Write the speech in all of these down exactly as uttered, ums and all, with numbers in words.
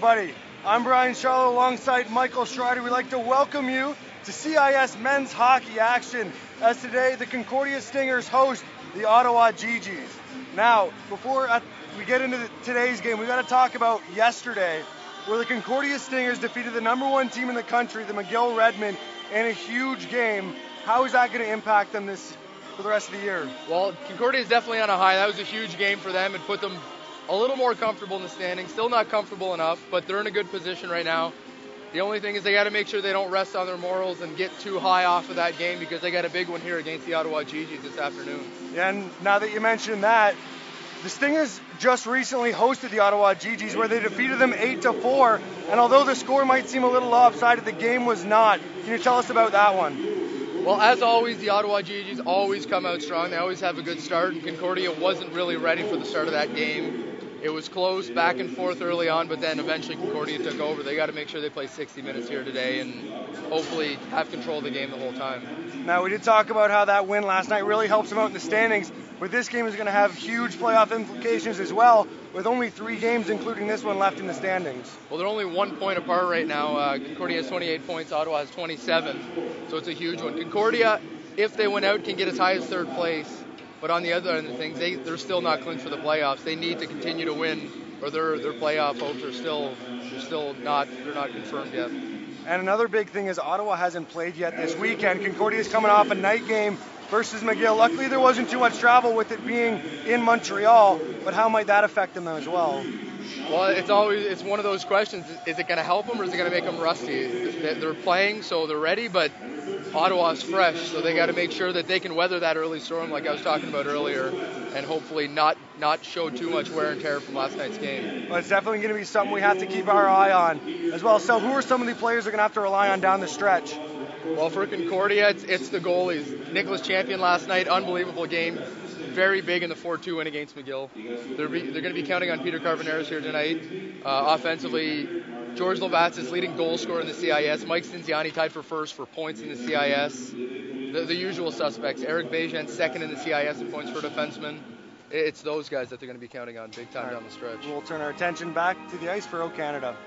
everybody. I'm Brian Charlotte alongside Michael Schreider. We'd like to welcome you to C I S men's hockey action as today the Concordia Stingers host the Ottawa G Gs. Now, before we get into the, today's game, we got to talk about yesterday where the Concordia Stingers defeated the number one team in the country, the McGill Redmen, in a huge game. How is that going to impact them this for the rest of the year? Well, Concordia is definitely on a high. That was a huge game for them and put them a little more comfortable in the standings. Still not comfortable enough, but they're in a good position right now. The only thing is they got to make sure they don't rest on their morals and get too high off of that game because they got a big one here against the Ottawa G Gs this afternoon. Yeah, and now that you mentioned that, the Stingers just recently hosted the Ottawa G Gs where they defeated them eight to four, and although the score might seem a little lopsided, the game was not. Can you tell us about that one? Well, as always, the Ottawa G Gs always come out strong. They always have a good start, and Concordia wasn't really ready for the start of that game. It was close, back and forth early on, but then eventually Concordia took over. They got to make sure they play sixty minutes here today and hopefully have control of the game the whole time. Now, we did talk about how that win last night really helps them out in the standings, but this game is going to have huge playoff implications as well, with only three games, including this one, left in the standings. Well, they're only one point apart right now. Uh, Concordia has twenty-eight points, Ottawa has twenty-seven, so it's a huge one. Concordia, if they win out, can get as high as third place. But on the other end of things, they, they're still not clinched for the playoffs. They need to continue to win, or their their playoff hopes are still they're still not they're not confirmed yet. And another big thing is Ottawa hasn't played yet this weekend. Concordia is coming off a night game versus McGill. Luckily, there wasn't too much travel with it being in Montreal. But how might that affect them as well? Well, it's always it's one of those questions. Is it going to help them or is it going to make them rusty? They're playing, so they're ready, but Ottawa's fresh, so they got to make sure that they can weather that early storm, like I was talking about earlier, and hopefully not not show too much wear and tear from last night's game. Well, it's definitely going to be something we have to keep our eye on as well. So, who are some of the players they're going to have to rely on down the stretch? Well, for Concordia, it's, it's the goalies. Nicholas Champion last night, unbelievable game. Very big in the four two win against McGill. They're, be, they're going to be counting on Peter Carboneros here tonight. Uh, offensively, George Lovatz is leading goal scorer in the C I S. Mike Stinziani tied for first for points in the C I S. The, the usual suspects. Eric Bejan second in the C I S in points for defensemen. It's those guys that they're going to be counting on big time right down the stretch. We'll turn our attention back to the ice for O Canada.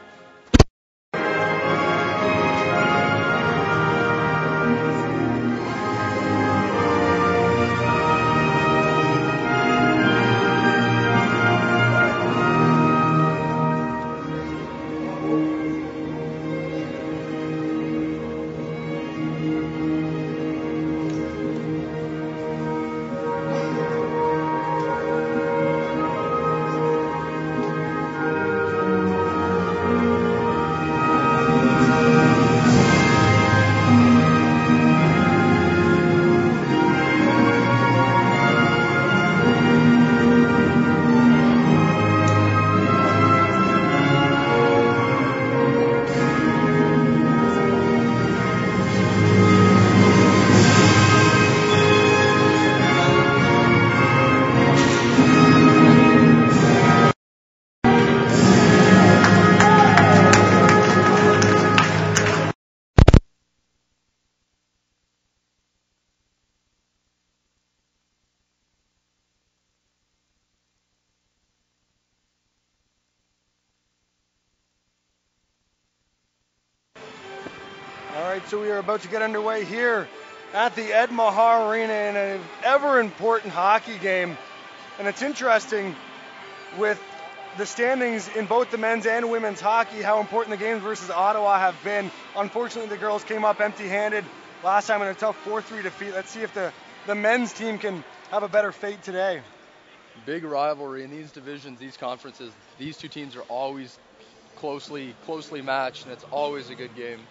All right, so we are about to get underway here at the Ed Meagher Arena in an ever-important hockey game. And it's interesting with the standings in both the men's and women's hockey, how important the games versus Ottawa have been. Unfortunately, the girls came up empty-handed last time in a tough four three defeat. Let's see if the, the men's team can have a better fate today. Big rivalry in these divisions, these conferences. These two teams are always closely, closely matched, and it's always a good game.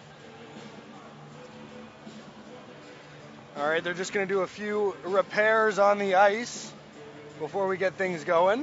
All right, they're just going to do a few repairs on the ice before we get things going.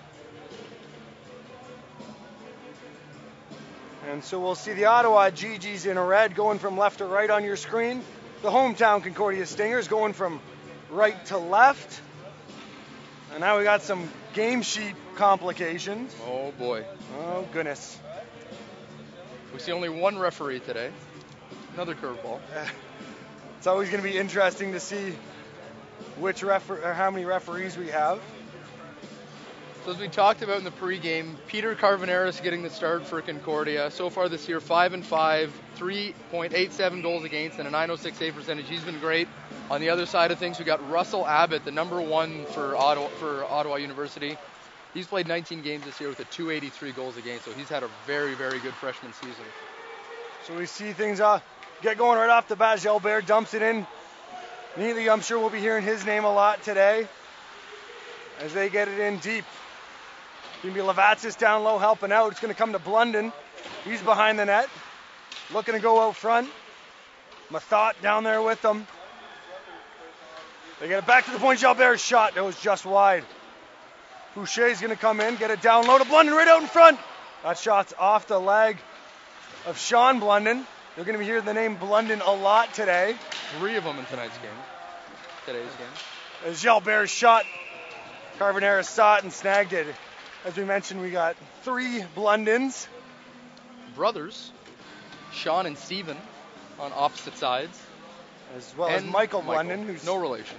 And so we'll see the Ottawa G Gs in red going from left to right on your screen. The hometown Concordia Stingers going from right to left. And now we got some game sheet complications. Oh boy. Oh goodness. We see only one referee today. Another curveball. It's always going to be interesting to see which refer or how many referees we have. So as we talked about in the pregame, Peter Carvaneris getting the start for Concordia. So far this year, five and five, three point eight seven goals against, and a nine oh six save percentage. He's been great. On the other side of things, we got Russell Abbott, the number one for Ottawa, for Ottawa University. He's played nineteen games this year with a two eighty-three goals against, so he's had a very, very good freshman season. So we see things uh, get going right off the bat. Gilbert dumps it in neatly. I'm sure we'll be hearing his name a lot today as they get it in deep. It's going to be Levatsis down low helping out. It's going to come to Blunden. He's behind the net, looking to go out front. Mathot down there with them. They get it back to the point. Gilbert's shot. That was just wide. Boucher's going to come in, get it down low to Blunden right out in front. That shot's off the leg of Sean Blunden. You're going to be hearing the name Blunden a lot today. Three of them in tonight's game. Today's game. As Gilbert's shot, Carvaneris saw it and snagged it. As we mentioned, we got three Blundens. Brothers, Sean and Steven, on opposite sides. As well and as Michael, Michael Blunden, who's no relation.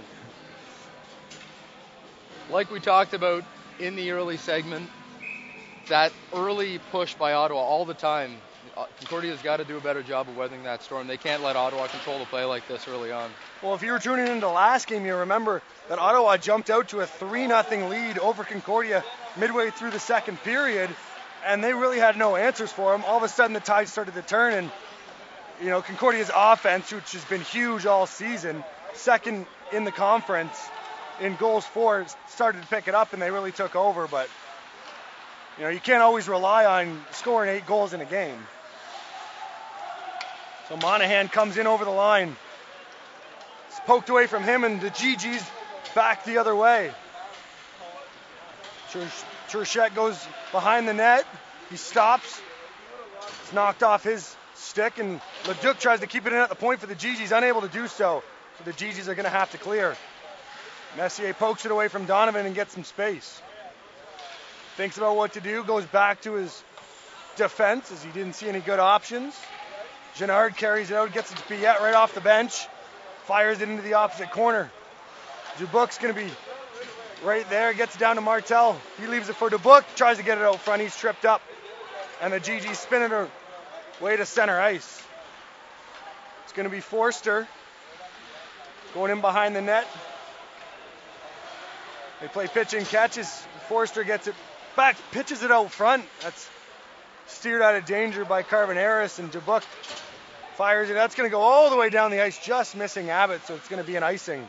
Like we talked about in the early segment, that early push by Ottawa all the time, Concordia's got to do a better job of weathering that storm. They can't let Ottawa control the play like this early on. Well, if you were tuning into last game, you remember that Ottawa jumped out to a three nothing lead over Concordia midway through the second period, and they really had no answers for them. All of a sudden, the tide started to turn, and you know Concordia's offense, which has been huge all season, second in the conference in goals for, started to pick it up, and they really took over. But you know you can't always rely on scoring eight goals in a game. So Monahan comes in over the line. It's poked away from him, and the G G's back the other way. Turchette goes behind the net. He stops. It's knocked off his stick, and Leduc tries to keep it in at the point for the G G's, unable to do so. So the G G's are going to have to clear. Messier pokes it away from Donovan and gets some space. Thinks about what to do, goes back to his defense as he didn't see any good options. Gennard carries it out, gets it to Piet right off the bench, fires it into the opposite corner. Dubuc's going to be right there, gets it down to Martel. He leaves it for Dubuc, tries to get it out front, he's tripped up. And the G G spinning her way to center ice. It's going to be Forster going in behind the net. They play pitch and catches. Forster gets it back, pitches it out front. That's steered out of danger by Carvaneris, and Dubuc fires it. That's going to go all the way down the ice, just missing Abbott, so it's going to be an icing.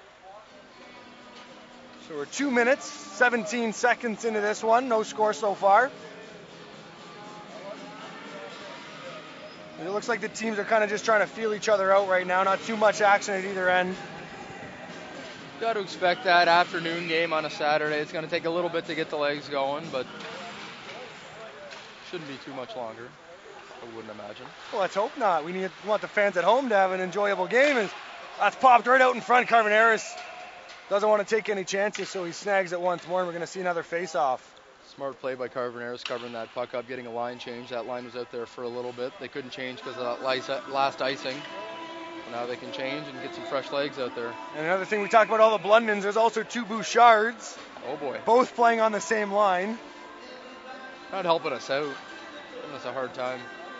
So we're two minutes, seventeen seconds into this one. No score so far. It looks like the teams are kind of just trying to feel each other out right now. Not too much action at either end. Got to expect that afternoon game on a Saturday. It's going to take a little bit to get the legs going, but shouldn't be too much longer, I wouldn't imagine. Well, let's hope not. We need we want the fans at home to have an enjoyable game. And that's popped right out in front. Carvaneris doesn't want to take any chances, so he snags it once more, and we're going to see another face-off. Smart play by Carvaneris, covering that puck up, getting a line change. That line was out there for a little bit. They couldn't change because of that last icing. Now they can change and get some fresh legs out there. And another thing, we talked about all the Blundens. There's also two Bouchards. Oh, boy. Both playing on the same line. Not helping us out. Giving us a hard time.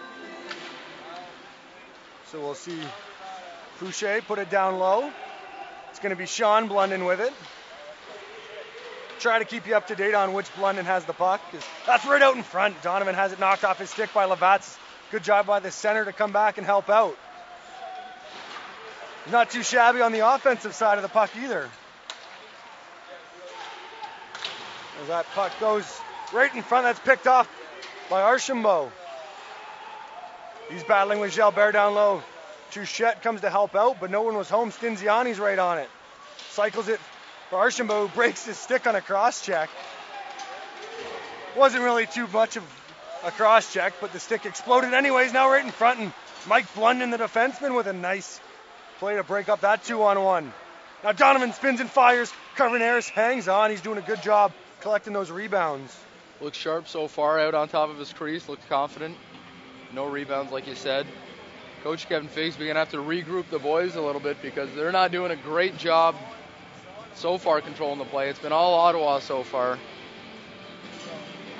So we'll see Boucher put it down low. It's going to be Sean Blunden with it. Try to keep you up to date on which Blunden has the puck. That's right out in front. Donovan has it knocked off his stick by Levatz. Good job by the center to come back and help out. Not too shabby on the offensive side of the puck either. As that puck goes right in front, that's picked off by Archambault. He's battling with Gilbert down low. Touchette comes to help out, but no one was home. Stinziani's right on it. Cycles it for Archambault, who breaks his stick on a cross check. Wasn't really too much of a cross check, but the stick exploded anyways, now right in front, and Mike Blunden, the defenseman, with a nice play to break up that two-on-one. Now Donovan spins and fires. Carvaneris hangs on. He's doing a good job collecting those rebounds. Looks sharp so far, out on top of his crease. Looks confident. No rebounds, like you said. Coach Kevin Figsby's going to have to regroup the boys a little bit because they're not doing a great job so far controlling the play. It's been all Ottawa so far.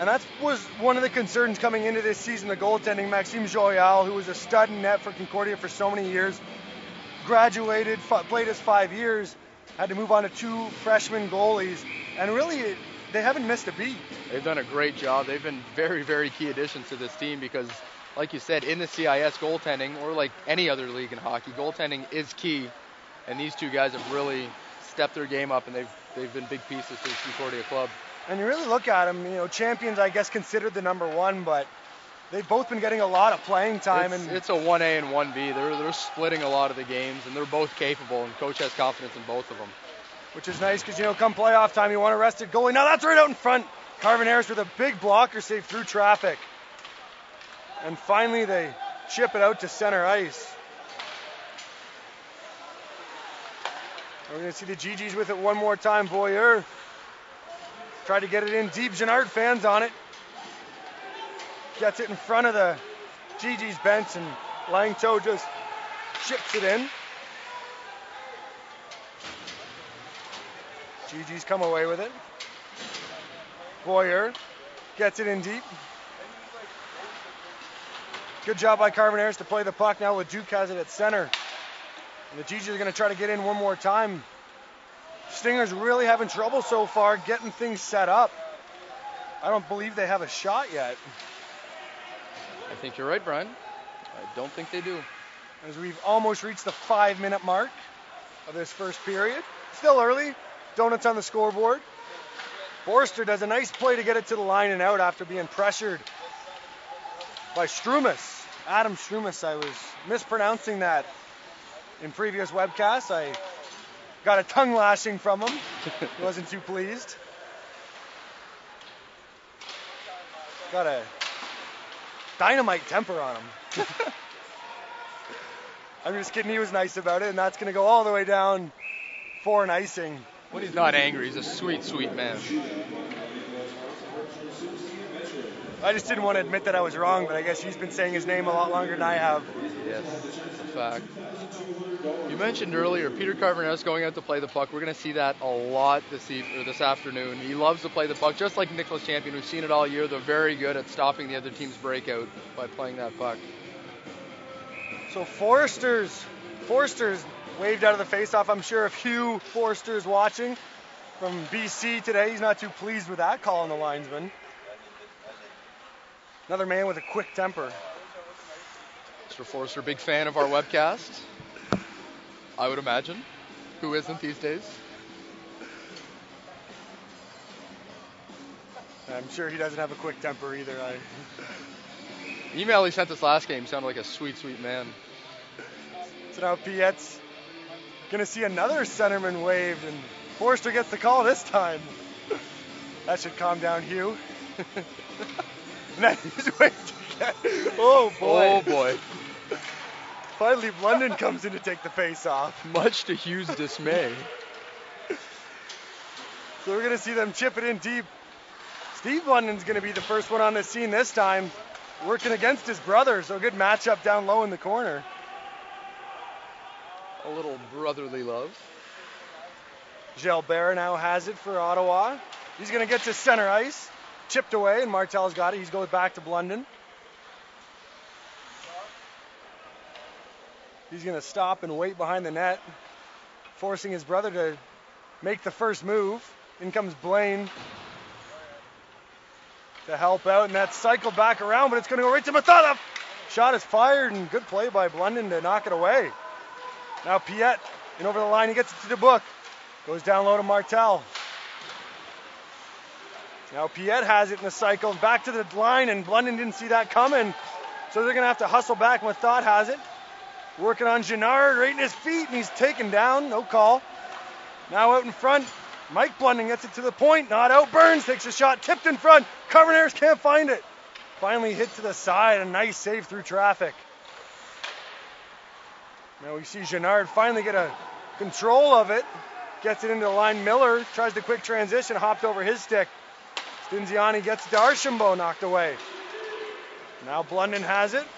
And that was one of the concerns coming into this season, the goaltending. Maxime Joyal, who was a stud in net for Concordia for so many years, graduated, played his five years, had to move on to two freshman goalies, and really they haven't missed a beat. They've done a great job. They've been very, very key additions to this team because, like you said, in the C I S, goaltending, or like any other league in hockey, goaltending is key, and these two guys have really stepped their game up, and they've they've been big pieces to the Concordia club. And you really look at them, you know, champions, I guess, considered the number one, but they've both been getting a lot of playing time. It's, and it's a one A and one B. They're they're splitting a lot of the games, and they're both capable, and coach has confidence in both of them. Which is nice because, you know, come playoff time, you want to rest it goalie. Now that's right out in front. Carvin Harris with a big blocker save through traffic. And finally they chip it out to center ice. We're going to see the G Gs with it one more time. Boyer tried to get it in deep. Gennard fans on it. Gets it in front of the G Gs bench, and Langto just chips it in. G Gs come away with it. Boyer gets it in deep. Good job by Carvin Harris to play the puck. Now LeDuc has it at center. And the G Gs are going to try to get in one more time. Stingers really having trouble so far getting things set up. I don't believe they have a shot yet. I think you're right, Brian. I don't think they do. As we've almost reached the five-minute mark of this first period. Still early. Donuts on the scoreboard. Forster does a nice play to get it to the line and out after being pressured by Strumus. Adam Strumus. I was mispronouncing that in previous webcasts. I got a tongue lashing from him. He wasn't too pleased. Got a dynamite temper on him. I'm just kidding. He was nice about it, and that's going to go all the way down for an icing. When he's not angry, he's a sweet, sweet man. I just didn't want to admit that I was wrong, but I guess he's been saying his name a lot longer than I have. Yes, it's a fact. You mentioned earlier Peter Carvin Harris going out to play the puck. We're going to see that a lot this e- or this afternoon. He loves to play the puck, just like Nicholas Champion. We've seen it all year. They're very good at stopping the other team's breakout by playing that puck. So Forster's, Forster's waved out of the faceoff. I'm sure a few Forsters watching from B C today. He's not too pleased with that call on the linesman. Another man with a quick temper. Mister Forster, big fan of our webcast, I would imagine. Who isn't these days? I'm sure he doesn't have a quick temper either. I... The email he sent us last game sounded like a sweet, sweet man. So now Piet's going to see another centerman waved, and Forster gets the call this time. That should calm down Hugh. And then he's waved again. Oh, boy. Oh, boy. Finally, London comes in to take the face off. Much to Hugh's dismay. So we're going to see them chip it in deep. Steve London's going to be the first one on the scene this time, working against his brother. So a good matchup down low in the corner. A little brotherly love. Gilbert now has it for Ottawa. He's going to get to center ice. Chipped away, and Martel's got it. He's going back to Blunden. He's going to stop and wait behind the net, forcing his brother to make the first move. In comes Blaine to help out, and that's cycled back around, but it's going to go right to Mathala. Shot is fired, and good play by Blunden to knock it away. Now Piet, and over the line, he gets it to the book. Goes down low to Martel. Now Piet has it in the cycle, back to the line, and Blunden didn't see that coming. So they're going to have to hustle back. Mathot has it. Working on Gennard, right in his feet, and he's taken down. No call. Now out in front, Mike Blunden gets it to the point. Not out. Burns takes a shot, tipped in front. Carvin Harris can't find it. Finally hit to the side. A nice save through traffic. Now we see Gennard finally get a control of it. Gets it into the line. Miller tries the quick transition, hopped over his stick. Stinziani gets it to Archambault, knocked away. Now Blunden has it.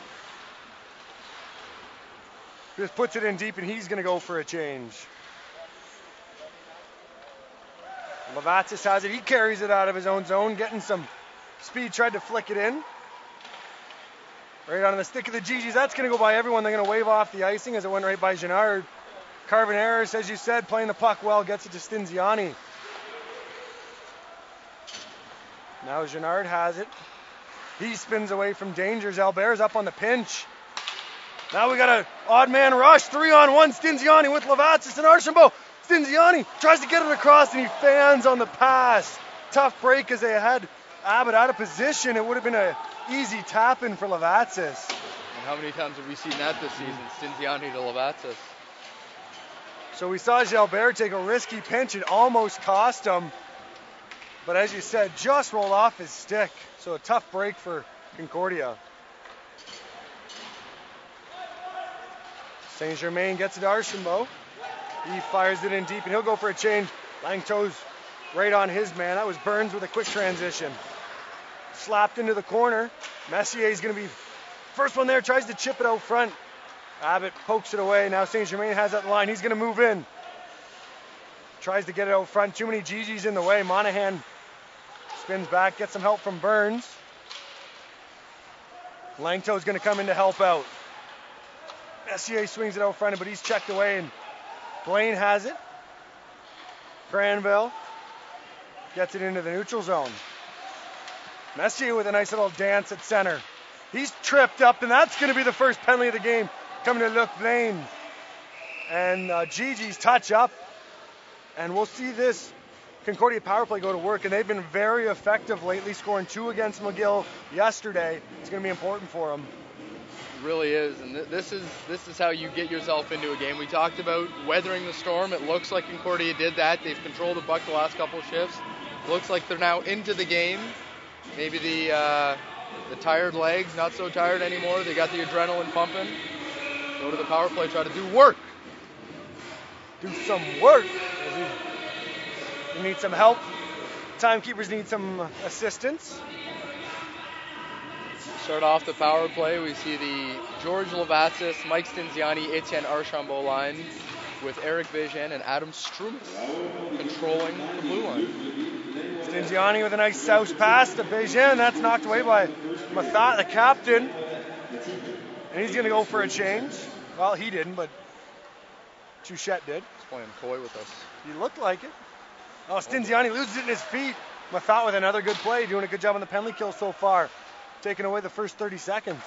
Just puts it in deep, and he's going to go for a change. Levatis has it. He carries it out of his own zone, getting some speed, tried to flick it in. Right on the stick of the G Gs. That's going to go by everyone. They're going to wave off the icing as it went right by Girard. Carboneris, as you said, playing the puck well, gets it to Stinziani. Now Girard has it. He spins away from dangers. Albert's up on the pinch. Now we got an odd man rush. Three on one. Stinziani with Levatsis and Archambault. Stinziani tries to get it across and he fans on the pass. Tough break as they had Abbott out of position. It would have been an easy tap in for Levatsis. And how many times have we seen that this season? Stinziani to Levatsis. So we saw Gilbert take a risky pinch. It almost cost him. But as you said, just rolled off his stick. So a tough break for Concordia. Saint Germain gets it to Archambault. He fires it in deep and he'll go for a change. Langto's right on his man. That was Burns with a quick transition. Slapped into the corner. Messier's going to be first one there. Tries to chip it out front. Abbott pokes it away. Now Saint Germain has that line. He's going to move in. Tries to get it out front. Too many G Gs in the way. Monahan spins back. Gets some help from Burns. Langto's going to come in to help out. Messier swings it out front, but he's checked away, and Blaine has it. Granville gets it into the neutral zone. Messier with a nice little dance at center. He's tripped up, and that's going to be the first penalty of the game coming to Luc Blaine. And uh, Gigi's touch up, and we'll see this Concordia power play go to work, and they've been very effective lately, scoring two against McGill yesterday. It's going to be important for them. It really is, and th- this is this is how you get yourself into a game. We talked about weathering the storm. It looks like Concordia did that. They've controlled the puck the last couple of shifts. Looks like they're now into the game. Maybe the uh, the tired legs, not so tired anymore. They got the adrenaline pumping. Go to the power play, try to do work. Do some work. We need some help. Timekeepers need some assistance. Start off the power play. We see the George Levatsis, Mike Stinziani, Etienne Archambault line with Eric Vigen and Adam Strumis controlling the blue line. Stinziani with a nice south pass to Vigen. That's knocked away by Mathat, the captain. And he's going to go for a change. Well, he didn't, but Chouchette did. He's playing coy with us. He looked like it. Oh, Stinziani loses it in his feet. Mathat with another good play, doing a good job on the penalty kill so far. Taking away the first thirty seconds.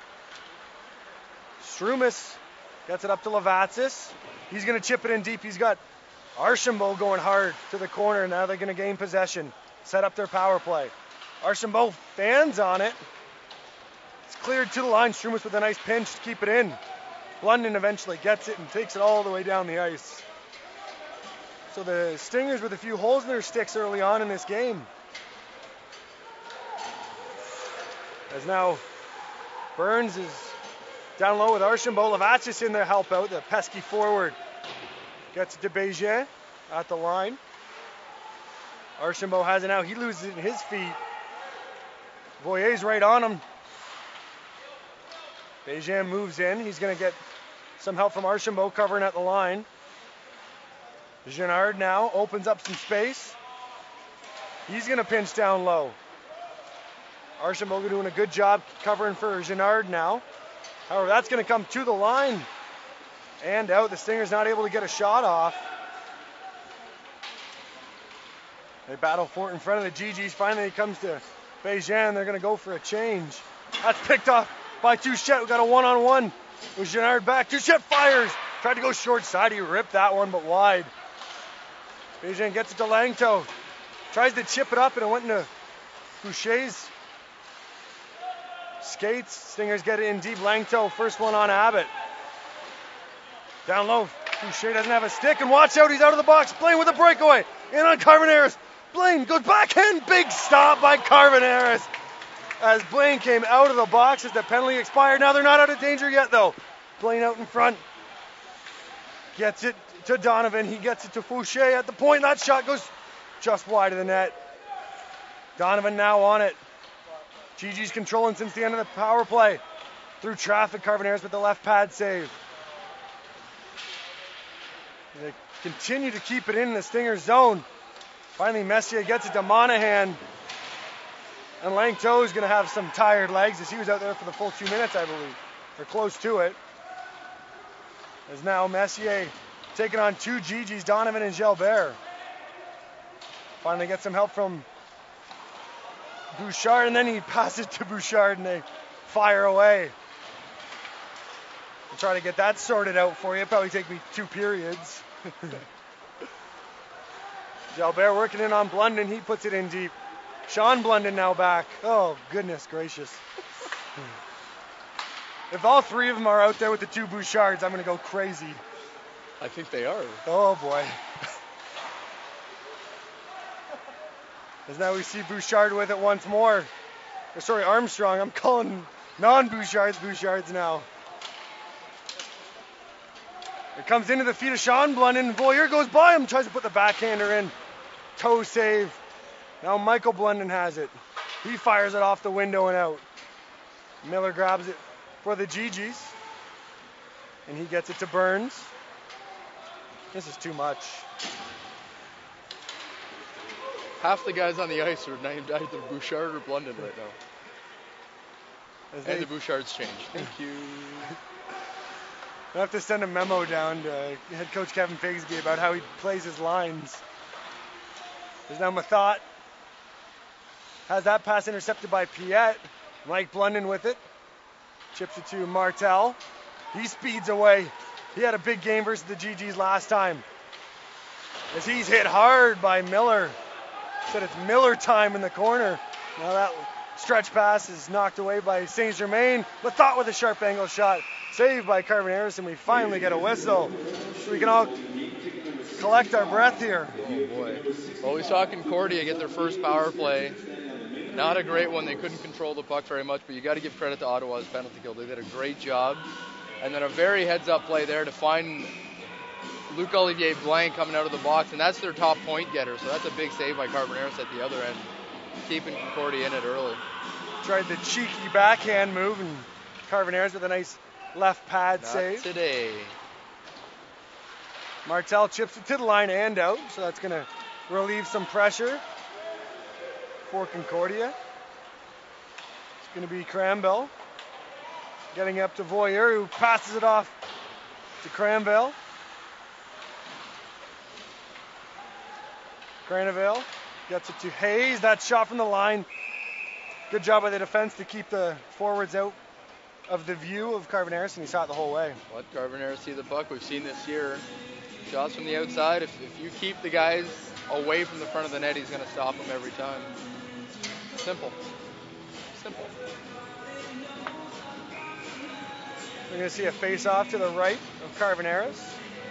Strumis gets it up to Levatsis. He's going to chip it in deep. He's got Archambault going hard to the corner. Now they're going to gain possession. Set up their power play. Archambault fans on it. It's cleared to the line. Strumis with a nice pinch to keep it in. London eventually gets it and takes it all the way down the ice. So the Stingers with a few holes in their sticks early on in this game. As now Burns is down low with Archambault. Levatsis in there help out. The pesky forward gets it to Bégin at the line. Archambault has it now. He loses it in his feet. Voyer's right on him. Bégin moves in. He's going to get some help from Archambault covering at the line. Girard now opens up some space. He's going to pinch down low. Archambault doing a good job covering for Girard now. However, that's going to come to the line and out. The Stingers not able to get a shot off. They battle for it in front of the G Gs. Finally, it comes to Bégin. They're going to go for a change. That's picked off by Touchette. We got a one-on-one with Girard back. Touchette fires. Tried to go short side. He ripped that one, but wide. Bégin gets it to Langto. Tries to chip it up, and it went into Boucher's skates. Stingers get it in deep. Langto, first one on Abbott. Down low. Boucher doesn't have a stick, and watch out, he's out of the box. Blaine with a breakaway. In on Carboneris. Blaine goes backhand. Big stop by Carboneris. As Blaine came out of the box as the penalty expired. Now they're not out of danger yet, though. Blaine out in front. Gets it to Donovan. He gets it to Fouché at the point. That shot goes just wide of the net. Donovan now on it. G G's controlling since the end of the power play. Through traffic, Carboneris with the left pad save. They continue to keep it in the Stinger zone. Finally, Messier gets it to Monahan. And Langto is going to have some tired legs as he was out there for the full two minutes, I believe, or close to it. As now Messier taking on two G Gs, Donovan and Gilbert. Finally gets some help from Bouchard, and then he passes to Bouchard, and they fire away. I'll try to get that sorted out for you. It'll probably take me two periods. Gilbert working in on Blunden. He puts it in deep. Sean Blunden now back. Oh, goodness gracious. If all three of them are out there with the two Bouchards, I'm going to go crazy. I think they are. Oh, boy. As now we see Bouchard with it once more. Or, sorry, Armstrong. I'm calling non-Bouchards Bouchards now. It comes into the feet of Sean Blunden. Voyer goes by him, tries to put the backhander in. Toe save. Now Michael Blunden has it. He fires it off the window and out. Miller grabs it for the G Gs. And he gets it to Burns. This is too much. Half the guys on the ice are named either Bouchard or Blunden right now. As and they, the Bouchards changed. Thank you. I have to send a memo down to head coach Kevin Figsby about how he plays his lines. There's now Mathot. Has that pass intercepted by Piet. Mike Blunden with it. Chips it to Martel. He speeds away. He had a big game versus the G Gs last time. As he's hit hard by Miller. Said it's Miller time in the corner. Now that stretch pass is knocked away by Saint Germain. Mathot with a sharp angle shot. Saved by Carvin Harrison. We finally get a whistle. So we can all collect our breath here. Oh boy. Well, we saw Concordia get their first power play. Not a great one. They couldn't control the puck very much, but you got to give credit to Ottawa's penalty kill. They did a great job. And then a very heads-up play there to find Luc Olivier Blanc coming out of the box, and that's their top point getter. So that's a big save by Carvin Harris at the other end, keeping Concordia in it early. Tried the cheeky backhand move, and Carvin Harris with a nice left pad Not save. today. Martel chips it to the line and out, so that's going to relieve some pressure for Concordia. It's going to be Cranbell getting up to Voyer, who passes it off to Cranville. Cranville gets it to Hayes. That shot from the line. Good job by the defense to keep the forwards out of the view of Carvin Harrison. He saw it the whole way. Let Carvin Harris see the puck. We've seen this year. Shots from the outside. If, if you keep the guys away from the front of the net, he's going to stop them every time. Simple. Simple. We're going to see a face-off to the right of Carvin Harris.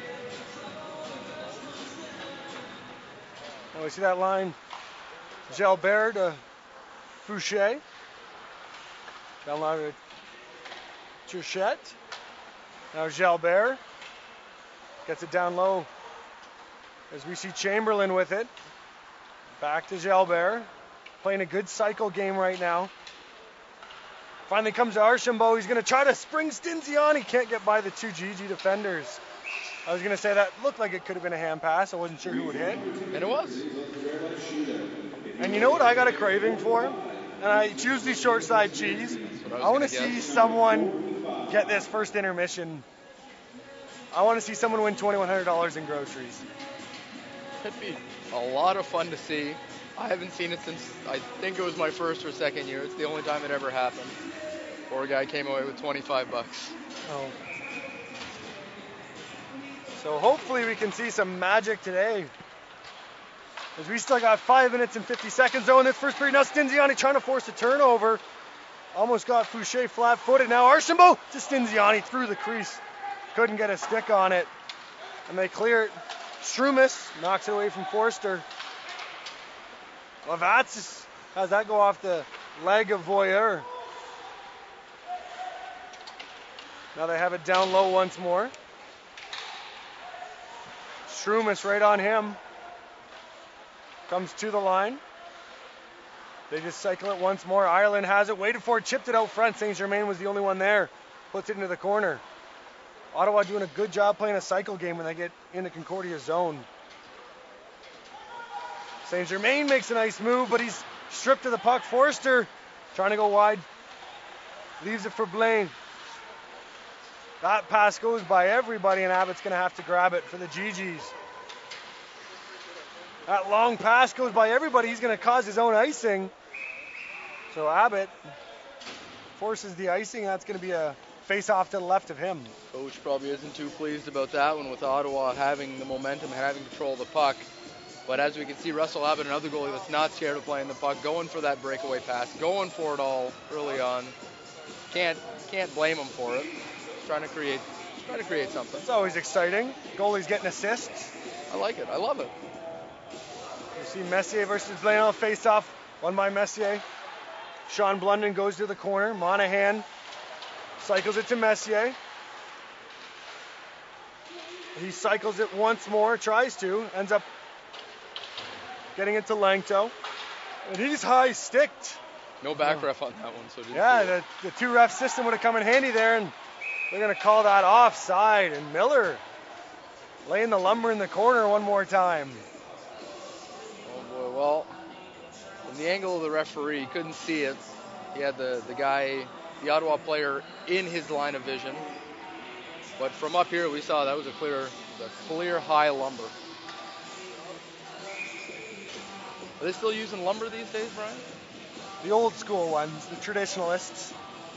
And we see that line. Gilbert to Fouché. Down line to Turchette. Now Gilbert gets it down low as we see Chamberlain with it. Back to Gilbert. Playing a good cycle game right now. Finally comes to Archambault. He's going to try to spring Stinziani. Can't get by the two G G defenders. I was going to say that looked like it could have been a hand pass. I wasn't sure who would hit. And it was. And you know what I got a craving for? And I, it's usually short side cheese. I, I want to see someone get this first intermission. I want to see someone win twenty-one hundred dollars in groceries. It'd be a lot of fun to see. I haven't seen it since I think it was my first or second year. It's the only time it ever happened. Poor guy came away with twenty-five bucks. Oh. So hopefully we can see some magic today. As we still got five minutes and fifty seconds though in this first period. Now Stinziani trying to force a turnover. Almost got Fouché flat-footed. Now Archambault to Stinziani through the crease. Couldn't get a stick on it. And they clear it. Strumis knocks it away from Forster. Lavats has that go off the leg of Voyer. Now they have it down low once more. Strumis right on him. Comes to the line. They just cycle it once more. Ireland has it. Waited for it. Chipped it out front. Saint Germain was the only one there. Puts it into the corner. Ottawa doing a good job playing a cycle game when they get into Concordia's zone. Saint Germain makes a nice move, but he's stripped of the puck. Forster trying to go wide. Leaves it for Blaine. That pass goes by everybody, and Abbott's going to have to grab it for the G Gs. That long pass goes by everybody. He's going to cause his own icing. So Abbott forces the icing. That's going to be a face-off to the left of him. Coach probably isn't too pleased about that one, with Ottawa having the momentum and having control of the puck. But as we can see, Russell Abbott, another goalie that's not scared of playing the puck, going for that breakaway pass, going for it all early on. Can't can't blame him for it. Trying to create trying to create something. It's always exciting. Goalie's getting assists. I like it. I love it. You see Messier versus Blaine on face-off. Won by Messier. Sean Blunden goes to the corner. Monahan cycles it to Messier. He cycles it once more, tries to, ends up getting it to Langto. And he's high-sticked. No back ref on that one. So yeah, the, the two-ref system would have come in handy there, and they're going to call that offside. And Miller laying the lumber in the corner one more time. Oh, boy. Well, from the angle of the referee, he couldn't see it. He had the, the guy, the Ottawa player, in his line of vision. But from up here, we saw that was a clear, a clear high lumber. Are they still using lumber these days, Brian? The old school ones, the traditionalists.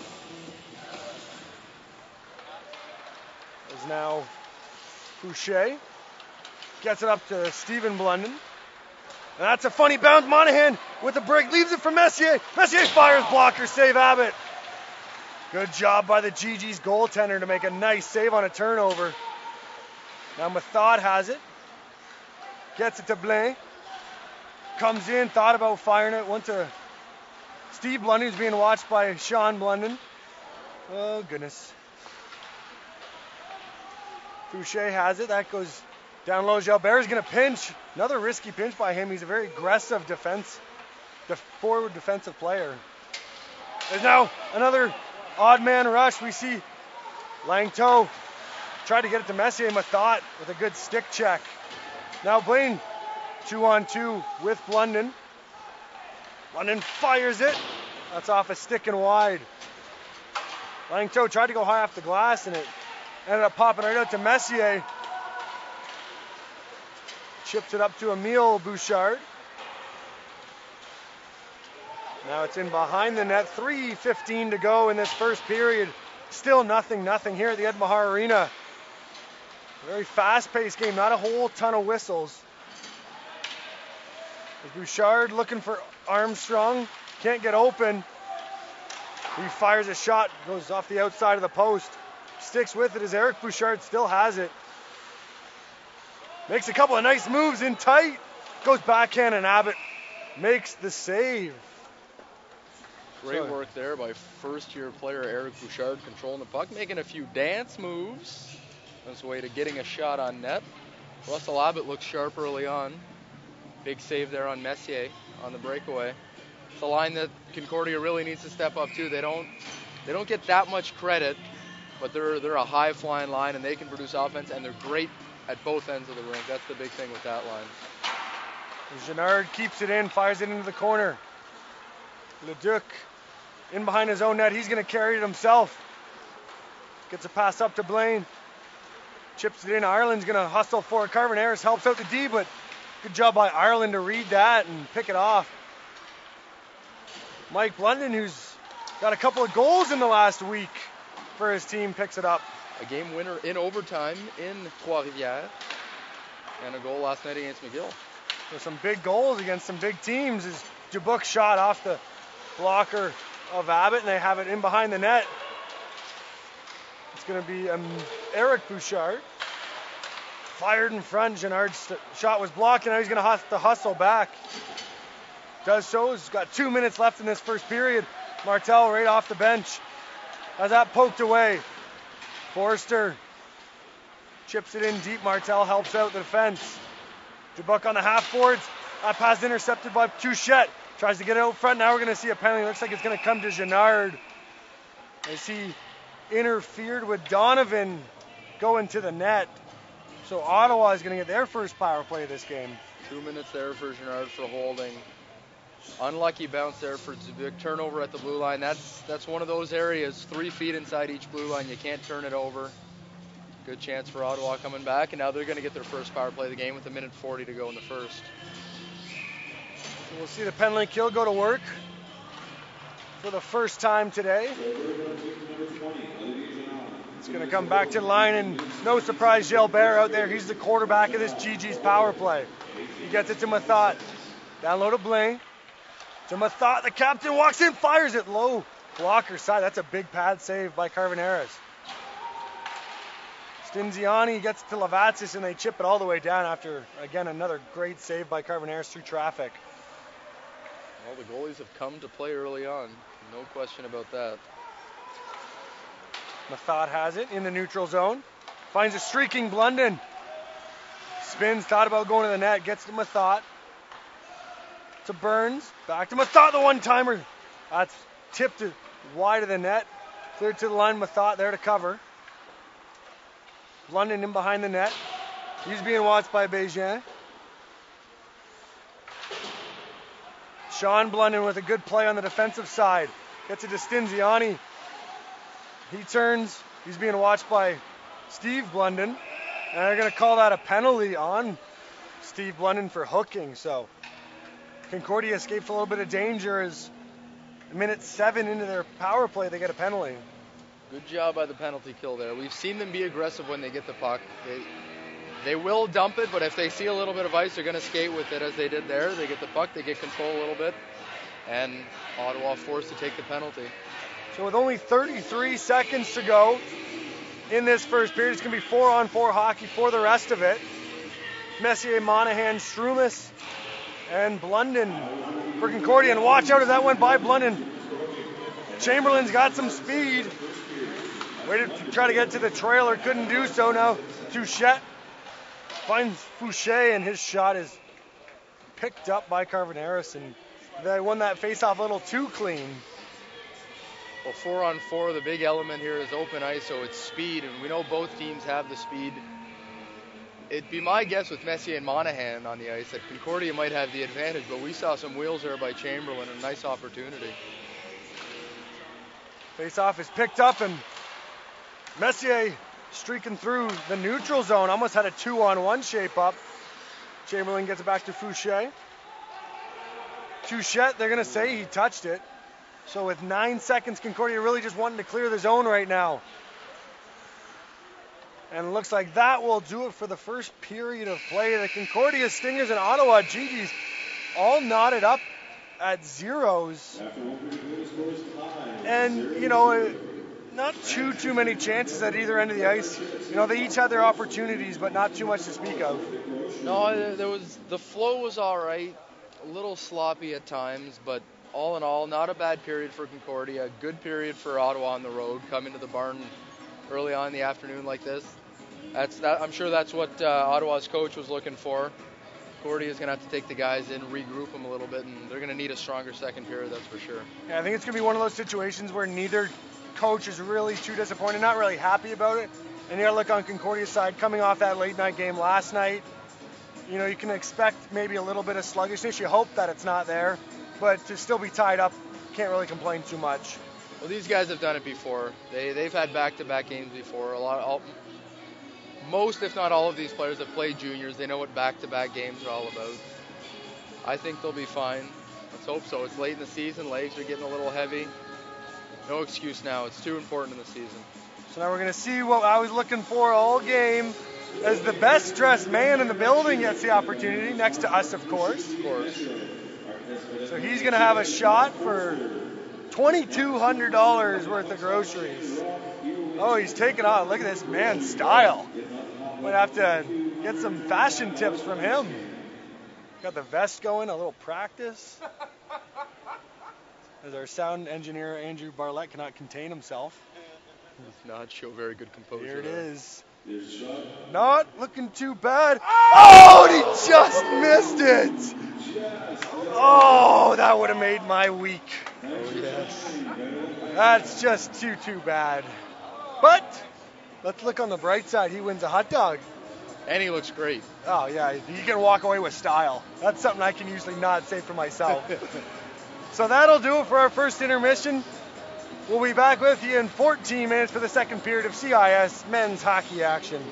Is now Boucher. Gets it up to Stephen Blunden. And that's a funny bounce. Monahan with the break, leaves it for Messier. Messier fires, blocker, save Abbott. Good job by the G G's goaltender to make a nice save on a turnover. Now Method has it. Gets it to Blaine. Comes in, thought about firing it, went to Steve Blunden, who's being watched by Sean Blunden. Oh, goodness. Fouché has it. That goes down low. Jalbert's going to pinch. Another risky pinch by him. He's a very aggressive defense, def- forward defensive player. There's now another odd man rush. We see Langto try to get it to Messier. Method with a good stick check. Now Blaine, two on two with Blunden. Blunden fires it. That's off a stick and wide. Langto tried to go high off the glass, and it ended up popping right out to Messier. Chips it up to Emile Bouchard. Now it's in behind the net. three fifteen to go in this first period. Still nothing, nothing here at the Ed Mahar Arena. Very fast-paced game, not a whole ton of whistles. Bouchard looking for Armstrong. Can't get open. He fires a shot, goes off the outside of the post. Sticks with it as Eric Bouchard still has it. Makes a couple of nice moves in tight. Goes backhand, and Abbott makes the save. Great work there by first-year player Eric Bouchard, controlling the puck, making a few dance moves on his way to getting a shot on net. Russell Abbott looks sharp early on. Big save there on Messier on the breakaway. It's a line that Concordia really needs to step up to. They don't they don't get that much credit, but they're they're a high-flying line, and they can produce offense, and they're great at both ends of the rink. That's the big thing with that line. Genard keeps it in, fires it into the corner. Leduc in behind his own net. He's going to carry it himself. Gets a pass up to Blaine. Chips it in. Ireland's going to hustle for it. Carvin Harris helps out the D, but good job by Ireland to read that and pick it off. Mike Blunden, who's got a couple of goals in the last week for his team, picks it up. A game winner in overtime in Trois-Rivières, and a goal last night against McGill. So some big goals against some big teams as Dubuc shot off the blocker of Abbott, and they have it in behind the net. It's going to be um, Eric Bouchard. Fired in front. Genard's st- shot was blocked, and now he's going to have to hustle back. Does so. He's got two minutes left in this first period. Martel right off the bench. Has that poked away. Forster chips it in deep. Martel helps out the defense. Dubuc on the half boards. That pass intercepted by Touchette. Tries to get it out front. Now we're going to see a penalty. Looks like it's going to come to Genard as he interfered with Donovan going to the net. So Ottawa is going to get their first power play of this game. Two minutes there for Genard for holding. Unlucky bounce there for a big turnover at the blue line. That's that's one of those areas, three feet inside each blue line. You can't turn it over. Good chance for Ottawa coming back, and now they're going to get their first power play of the game with a minute forty to go in the first. So we'll see the penalty kill go to work for the first time today. It's going to come back to the line, and no surprise, Gilbert out there. He's the quarterback of this G G's power play. He gets it to Mathot. Down low to Blaine. To Mathot. The captain walks in, fires it low. Blocker side. That's a big pad save by Carvaneras. Stinziani gets to Levatsis, and they chip it all the way down after, again, another great save by Carvaneras through traffic. Well, the goalies have come to play early on. No question about that. Mathot has it in the neutral zone. Finds a streaking Blunden. Spins, thought about going to the net. Gets to Mathot. To Burns. Back to Mathot, the one-timer. That's tipped it wide of the net. Cleared to the line. Mathot there to cover. Blunden in behind the net. He's being watched by Bégin. Sean Blunden with a good play on the defensive side. Gets it to Stinziani. He turns. He's being watched by Steve Blunden. And they're going to call that a penalty on Steve Blunden for hooking. So Concordia escapes a little bit of danger as a minute seven into their power play, they get a penalty. Good job by the penalty kill there. We've seen them be aggressive when they get the puck. They, they will dump it, but if they see a little bit of ice, they're going to skate with it as they did there. They get the puck, they get control a little bit, and Ottawa forced to take the penalty. So with only thirty-three seconds to go in this first period, it's going to be four-on-four hockey for the rest of it. Messier, Monahan, Strumis, and Blunden for Concordia. And watch out as that went by Blunden. Chamberlain's got some speed. Waited to try to get to the trailer, couldn't do so. Now Touchette finds Fouché, and his shot is picked up by Carvaneras, and they won that face-off a little too clean. Well, four on four, the big element here is open ice, so it's speed, and we know both teams have the speed. It'd be my guess with Messier and Monahan on the ice that Concordia might have the advantage, but we saw some wheels there by Chamberlain, a nice opportunity. Face-off is picked up, and Messier streaking through the neutral zone, almost had a two-on-one shape up. Chamberlain gets it back to Fouché. Touchette, they're going to say he touched it. So with nine seconds, Concordia really just wanting to clear the zone right now. And it looks like that will do it for the first period of play. The Concordia Stingers and Ottawa G Gs all knotted up at zeros. And, you know, not too, too many chances at either end of the ice. You know, they each had their opportunities, but not too much to speak of. No, there was, the flow was all right. A little sloppy at times, but all in all, not a bad period for Concordia. Good period for Ottawa on the road, coming to the barn early on in the afternoon like this. That's that. I'm sure that's what uh, Ottawa's coach was looking for. Concordia is going to have to take the guys in, regroup them a little bit, and they're going to need a stronger second period, that's for sure. Yeah, I think it's going to be one of those situations where neither coach is really too disappointed, not really happy about it. And you got to look on Concordia's side, coming off that late night game last night. You know, you can expect maybe a little bit of sluggishness. You hope that it's not there. But to still be tied up, can't really complain too much. Well, these guys have done it before. They, they've had back-to-back games before. A lot, all, most, if not all of these players have played juniors. They know what back-to-back games are all about. I think they'll be fine. Let's hope so. It's late in the season. Legs are getting a little heavy. No excuse now. It's too important in the season. So now we're going to see what I was looking for all game, as the best-dressed man in the building gets the opportunity, next to us, of course. Of course. So he's going to have a shot for twenty-two hundred dollars worth of groceries. Oh, he's taking off. Look at this man's style. Might have to get some fashion tips from him. Got the vest going, a little practice. As our sound engineer, Andrew Barlett, cannot contain himself. Does not show very good composure. Here it there. is. Not looking too bad. Oh, and he just missed it. Oh, that would have made my week. Oh, yes. That's just too, too bad. But let's look on the bright side. He wins a hot dog. And he looks great. Oh, yeah. He can walk away with style. That's something I can usually not say for myself. So that'll do it for our first intermission. We'll be back with you in fourteen minutes for the second period of C I S men's hockey action.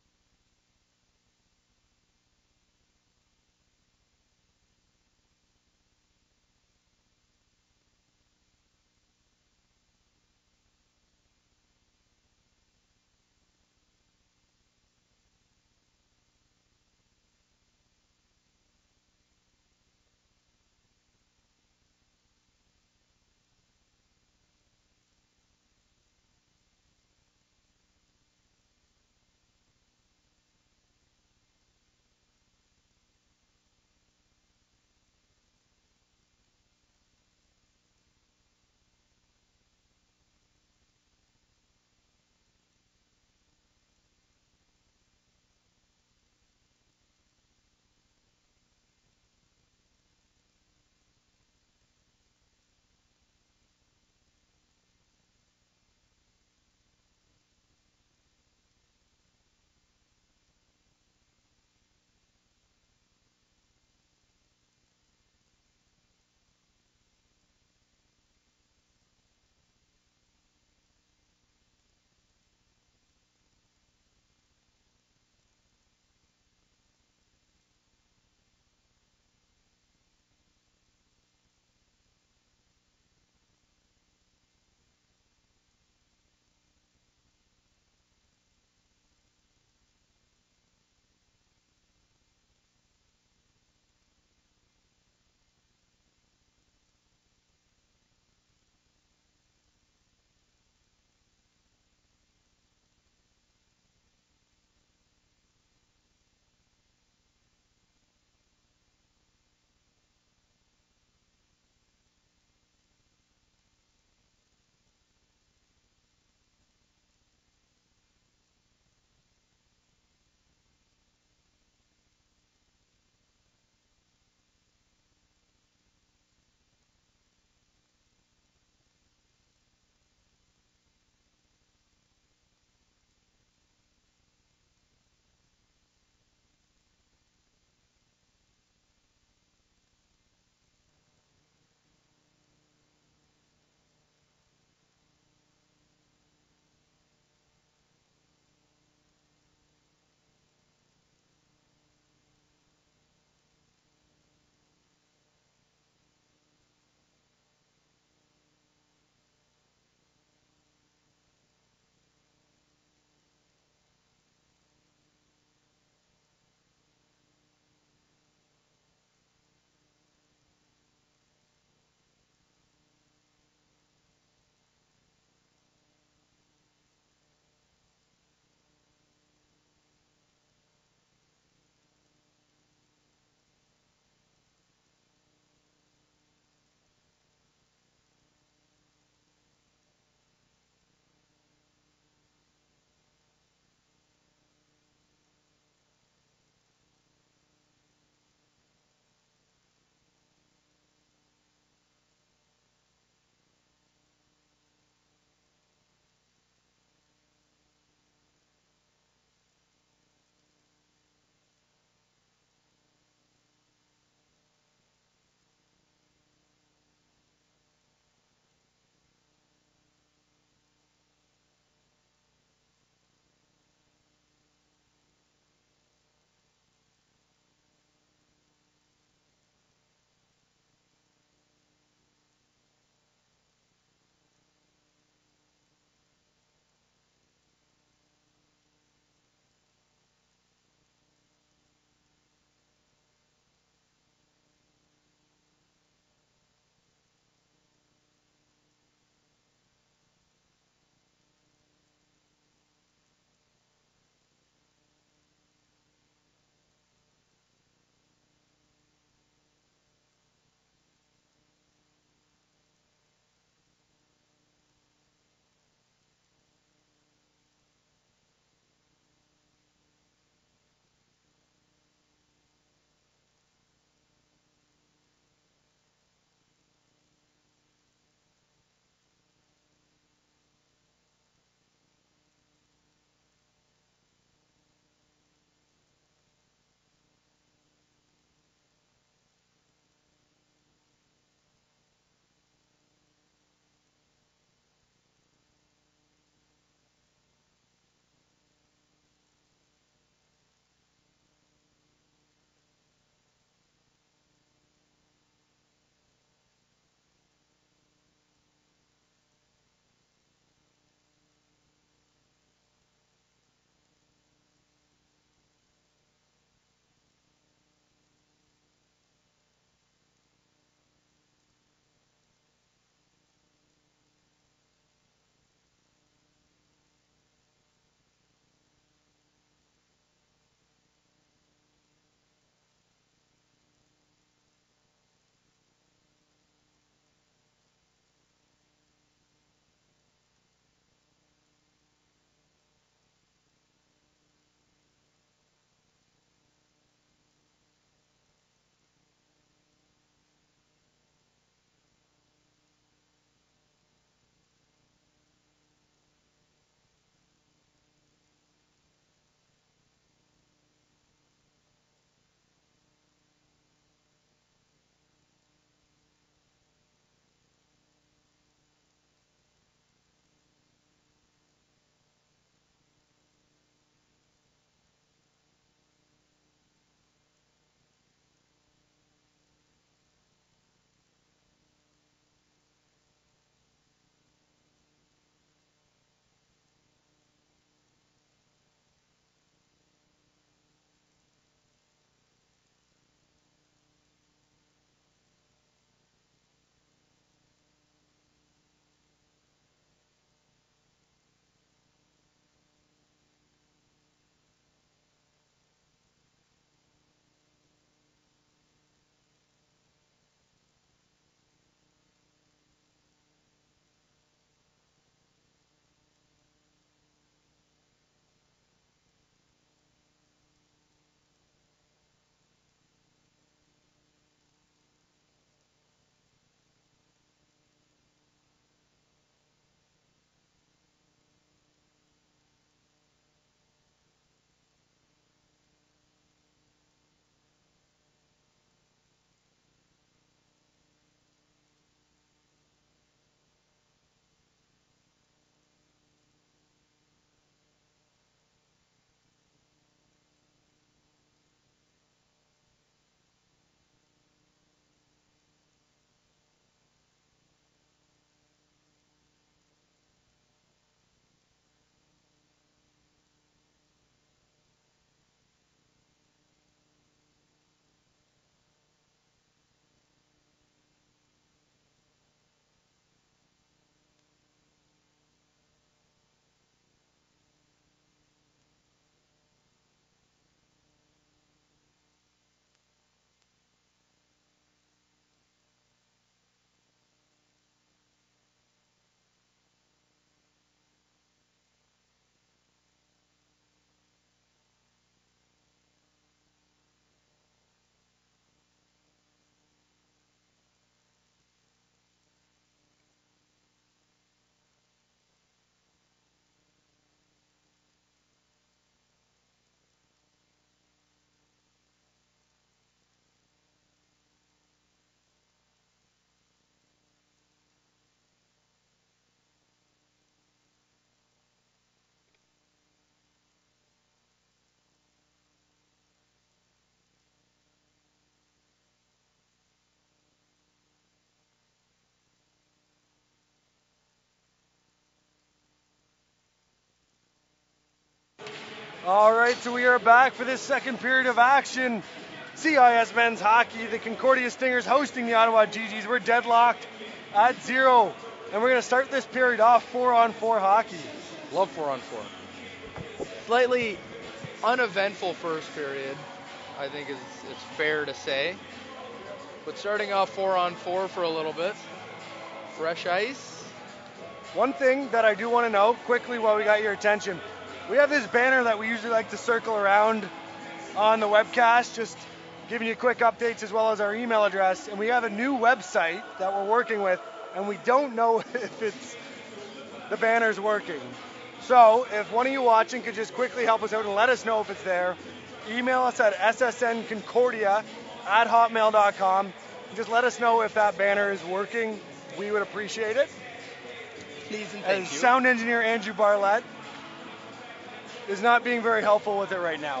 All right, so we are back for this second period of action. C I S men's hockey, the Concordia Stingers hosting the Ottawa G Gs. We're deadlocked at zero, and we're going to start this period off four on four hockey. Love four on four. Slightly uneventful first period, I think is it's fair to say. But starting off four on four for a little bit. Fresh ice. One thing that I do want to know quickly while we got your attention, we have this banner that we usually like to circle around on the webcast, just giving you quick updates as well as our email address. And we have a new website that we're working with, and we don't know if it's the banner's working. So if one of you watching could just quickly help us out and let us know if it's there, email us at s s n concordia at hotmail dot com. Just let us know if that banner is working. We would appreciate it. Please and thank As you. sound engineer Andrew Barlett is not being very helpful with it right now.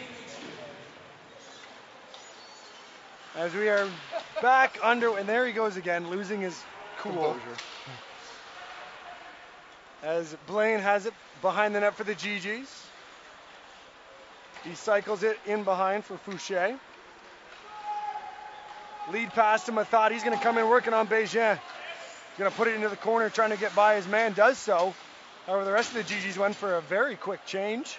As we are back under, and there he goes again, losing his cool. Composure. As Blaine has it behind the net for the G Gs. He cycles it in behind for Fouché. Lead pass to Mathot. He's going to come in working on Bégin. He's going to put it into the corner, trying to get by his man. Does so. However, the rest of the G Gs went for a very quick change.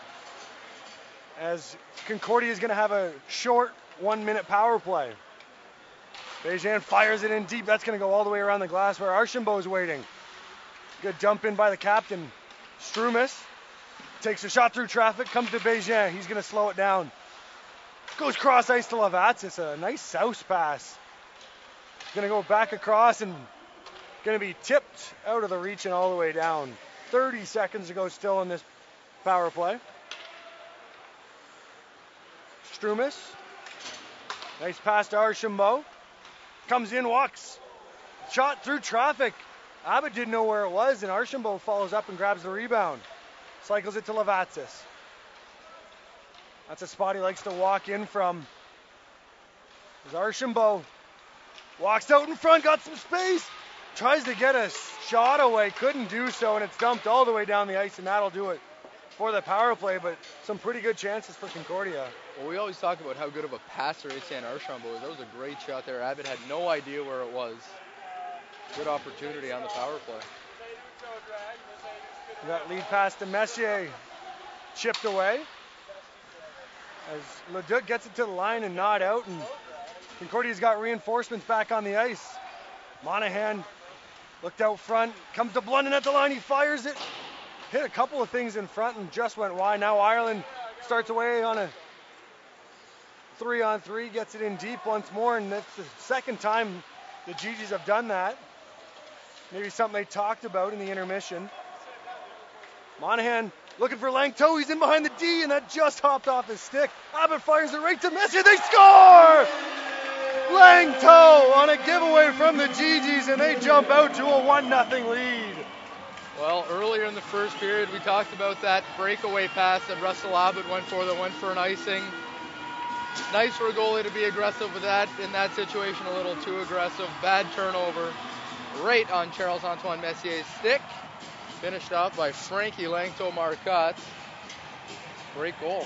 As Concordia is going to have a short one-minute power play. Bégin fires it in deep. That's going to go all the way around the glass where Archambault is waiting. Good jump in by the captain. Strumis takes a shot through traffic, comes to Bégin. He's going to slow it down. Goes cross ice to Lavatsas. A nice souse pass. Going to go back across and going to be tipped out of the reach and all the way down. thirty seconds to go still in this power play. Strumis. Nice pass to Archambault. Comes in, walks. Shot through traffic. Abbott didn't know where it was, and Archambault follows up and grabs the rebound. Cycles it to Lavatsas. That's a spot he likes to walk in from. As Archambault walks out in front, got some space. Tries to get a shot away, couldn't do so, and it's dumped all the way down the ice, and that'll do it for the power play, but some pretty good chances for Concordia. Well, we always talk about how good of a passer Etienne Archambault is. That was a great shot there. Abbott had no idea where it was. Good opportunity on the power play. That lead pass to Messier, chipped away. As Leduc gets it to the line and not out, and Concordia's got reinforcements back on the ice. Monahan looked out front, comes to Blunden at the line, he fires it. Hit a couple of things in front and just went wide. Now Ireland starts away on a three on three, gets it in deep once more, and that's the second time the G Gs have done that. Maybe something they talked about in the intermission. Monahan looking for Langto, he's in behind the D, and that just hopped off his stick. Abbott fires it right to Messier, they score! Langto on a giveaway from the G Gs, and they jump out to a one nothing lead. Well, earlier in the first period, we talked about that breakaway pass that Russell Abbott went for that went for an icing. Nice for a goalie to be aggressive with that. In that situation, a little too aggressive. Bad turnover right on Charles-Antoine Messier's stick. Finished off by Frankie Langto-Marcotte. Great goal.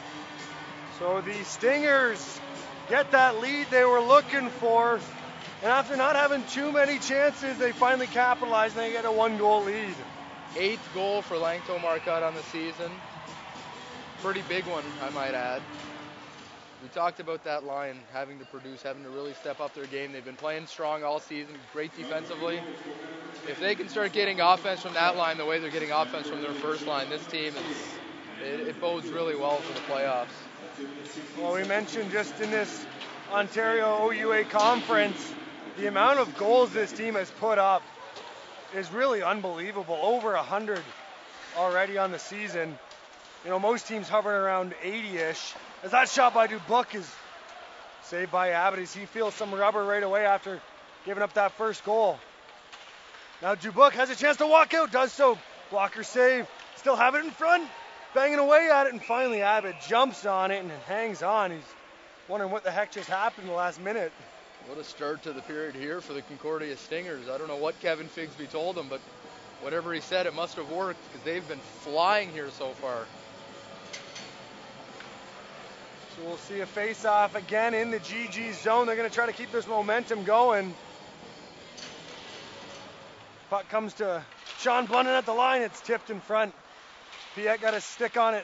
So the Stingers get that lead they were looking for. And after not having too many chances, they finally capitalize and they get a one-goal lead. Eighth goal for Langto-Marcotte on the season. Pretty big one, I might add. We talked about that line having to produce, having to really step up their game. They've been playing strong all season, great defensively. If they can start getting offense from that line the way they're getting offense from their first line, this team, is, it, it bodes really well for the playoffs. Well, we mentioned just in this Ontario O U A conference, the amount of goals this team has put up is really unbelievable. Over one hundred already on the season. You know, most teams hovering around eighty-ish. As that shot by Dubuc is saved by Abbott as he feels some rubber right away after giving up that first goal. Now Dubuc has a chance to walk out, does so. Blocker save. Still have it in front. Banging away at it, and finally Abbott jumps on it and hangs on. He's wondering what the heck just happened in the last minute. What a start to the period here for the Concordia Stingers. I don't know what Kevin Figsby told him, but whatever he said, it must have worked because they've been flying here so far. So we'll see a face-off again in the G G zone. They're going to try to keep this momentum going. Puck comes to Sean Blunden at the line. It's tipped in front. Piet got a stick on it.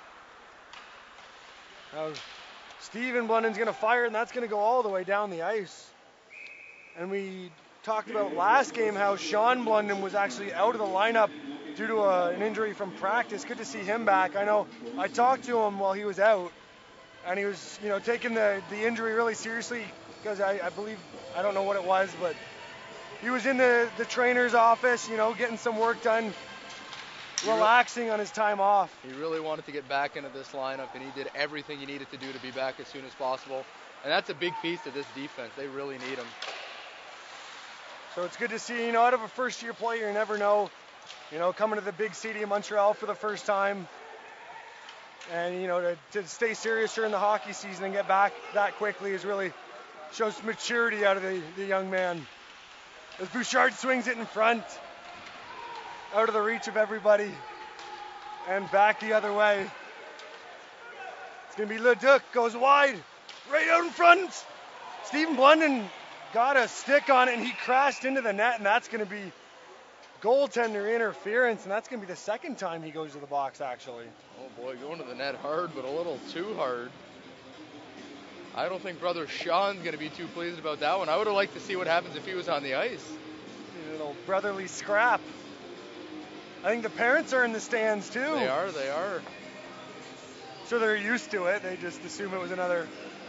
Now Steven Blunden's going to fire, and that's going to go all the way down the ice. And we talked about last game how Sean Blunden was actually out of the lineup due to a, an injury from practice. Good to see him back. I know I talked to him while he was out, and he was, you know, taking the, the injury really seriously because I, I believe, I don't know what it was, but he was in the, the trainer's office, you know, getting some work done, relaxing on his time off. He really wanted to get back into this lineup, and he did everything he needed to do to be back as soon as possible. And that's a big piece of this defense. They really need him. So it's good to see, you know, out of a first-year player, you never know, you know, coming to the big city of Montreal for the first time. And, you know, to, to stay serious during the hockey season and get back that quickly is really shows maturity out of the, the young man. As Bouchard swings it in front, out of the reach of everybody, and back the other way. It's going to be Leduc, goes wide, right out in front. Steven Blunden got a stick on it, and he crashed into the net, and that's going to be goaltender interference, and that's going to be the second time he goes to the box, actually. Oh boy, going to the net hard, but a little too hard. I don't think brother Sean's going to be too pleased about that one. I would have liked to see what happens if he was on the ice. A little brotherly scrap. I think the parents are in the stands too. They are, they are. So they're used to it. They just assume it was another.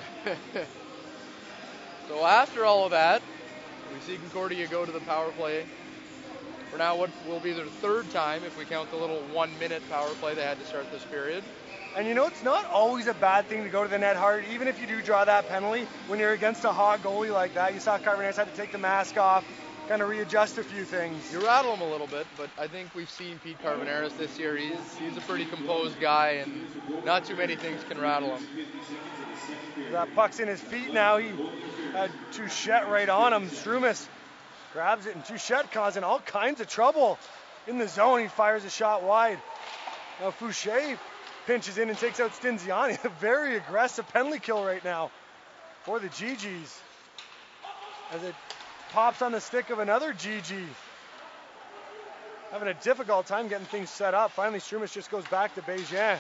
So after all of that, we see Concordia go to the power play. For now, what will be their third time if we count the little one-minute power play they had to start this period. And you know, it's not always a bad thing to go to the net hard, even if you do draw that penalty. When you're against a hot goalie like that, you saw Carboneras had to take the mask off, kind of readjust a few things. You rattle him a little bit, but I think we've seen Pete Carboneras this year. He's he's a pretty composed guy, and not too many things can rattle him. That puck's in his feet now. He had Touchette right on him. Strumis grabs it, and Touchette causing all kinds of trouble in the zone. He fires a shot wide. Now Fouché pinches in and takes out Stinziani. A very aggressive penalty kill right now for the G Gs. As it pops on the stick of another G G. Having a difficult time getting things set up. Finally, Strumis just goes back to Bégin.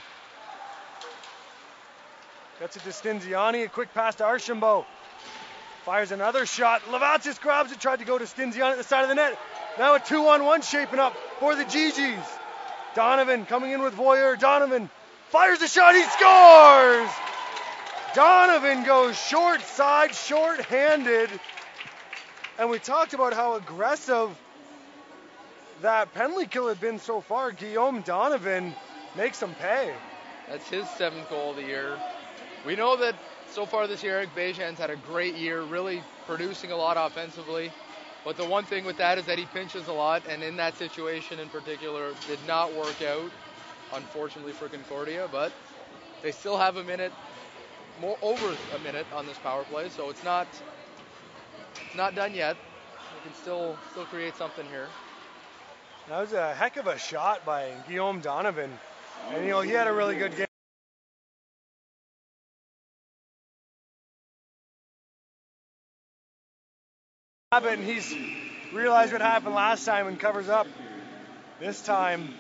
Gets it to Stinziani. A quick pass to Archambault. Fires another shot. Levatis grabs it. Tried to go to Stinziani at the side of the net. Now a two-on-one shaping up for the G Gs. Donovan coming in with Voyeur. Donovan fires a shot. He scores! Donovan goes short side, short-handed. And we talked about how aggressive that penalty kill had been so far. Guillaume Donovan makes him pay. That's his seventh goal of the year. We know that so far this year, Eric Béjean's had a great year, really producing a lot offensively. But the one thing with that is that he pinches a lot, and in that situation in particular, it did not work out, unfortunately for Concordia. But they still have a minute, more over a minute on this power play, so it's not it's not done yet. We can still still create something here. That was a heck of a shot by Guillaume Donovan, and you know he had a really good game. And he's realized what happened last time and covers up this time.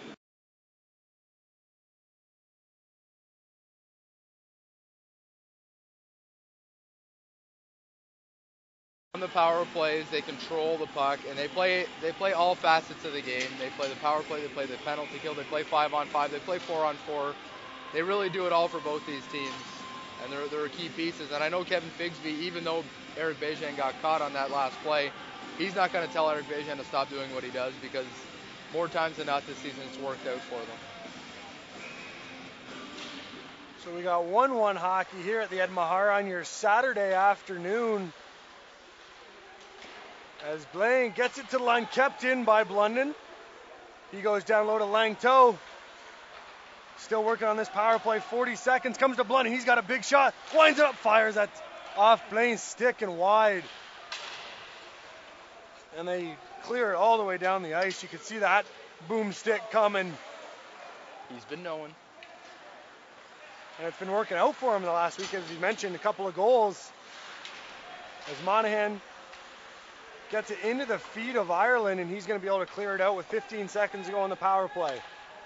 On the power plays, they control the puck, and they play they play all facets of the game. They play the power play, they play the penalty kill, they play five on five, they play four on four. They really do it all for both these teams, and they're, they're key pieces. And I know Kevin Figsby, even though Eric Béjean got caught on that last play, he's not going to tell Eric Béjean to stop doing what he does, because more times than not this season it's worked out for them. So we got one one hockey here at the Ed Meagher on your Saturday afternoon. As Blaine gets it to the line, kept in by Blunden. He goes down low to Langto. Still working on this power play. forty seconds, comes to Blunden. He's got a big shot. Winds it up, fires that off Blaine's stick and wide. And they clear it all the way down the ice. You can see that boomstick coming. He's been knowing. And it's been working out for him the last week, as he mentioned, a couple of goals. As Monahan gets it into the feet of Ireland, and he's going to be able to clear it out with fifteen seconds to go on the power play.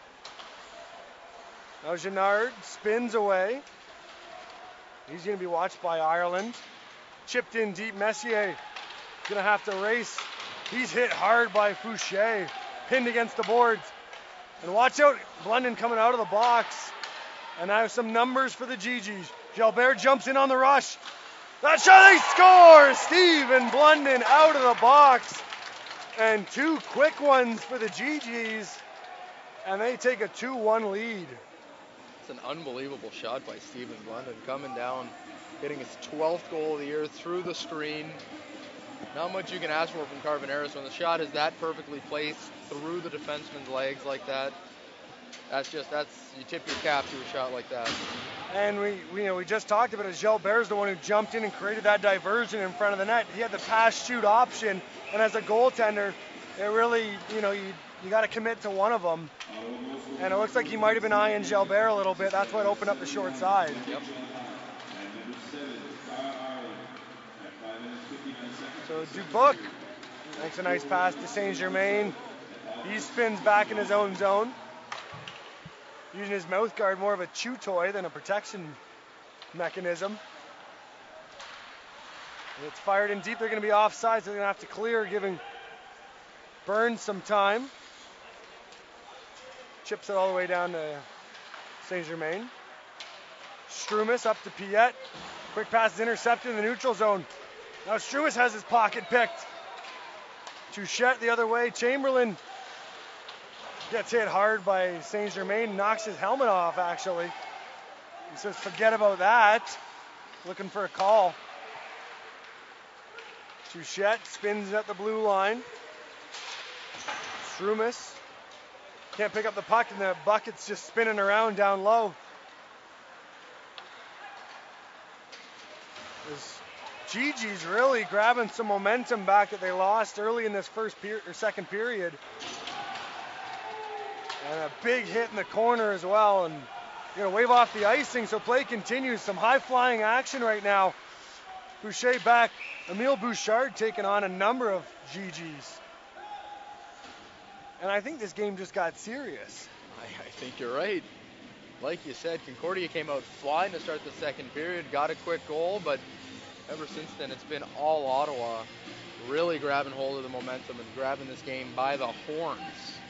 Now Genard spins away. He's going to be watched by Ireland. Chipped in deep, Messier going to have to race. He's hit hard by Fouché, pinned against the boards. And watch out, Blunden coming out of the box. And now some numbers for the G Gs. Gilbert jumps in on the rush. That shot, they score! Stephen Blunden out of the box. And two quick ones for the G Gs. And they take a two one lead. It's an unbelievable shot by Stephen Blunden, coming down, hitting his twelfth goal of the year through the screen. Not much you can ask for from Carboneris when the shot is that perfectly placed through the defenseman's legs like that. That's just, that's, you tip your cap to a shot like that. And we, we, you know, we just talked about it. Gilbert's the one who jumped in and created that diversion in front of the net. He had the pass-shoot option, and as a goaltender, it really, you know, you you got to commit to one of them. And it looks like he might have been eyeing Gilbert a little bit. That's what opened up the short side. Yep. So Dubuc makes a nice pass to Saint Germain. He spins back in his own zone, using his mouth guard more of a chew toy than a protection mechanism. And it's fired in deep. They're going to be offside, so they're going to have to clear, giving Burns some time. Chips it all the way down to Saint Germain. Strumis up to Piet. Quick pass is intercepted in the neutral zone. Now Strumis has his pocket picked. Touchette the other way. Chamberlain gets hit hard by Saint Germain, knocks his helmet off actually. He says forget about that. Looking for a call. Touchette spins at the blue line. Strumis can't pick up the puck, and the bucket's just spinning around down low. This G G's really grabbing some momentum back that they lost early in this first per- or second period. And a big hit in the corner as well, and you're gonna wave off the icing, so play continues. Some high-flying action right now. Boucher back. Emile Bouchard taking on a number of G Gs. And I think this game just got serious. I, I think you're right. Like you said, Concordia came out flying to start the second period, got a quick goal, but ever since then it's been all Ottawa really grabbing hold of the momentum and grabbing this game by the horns.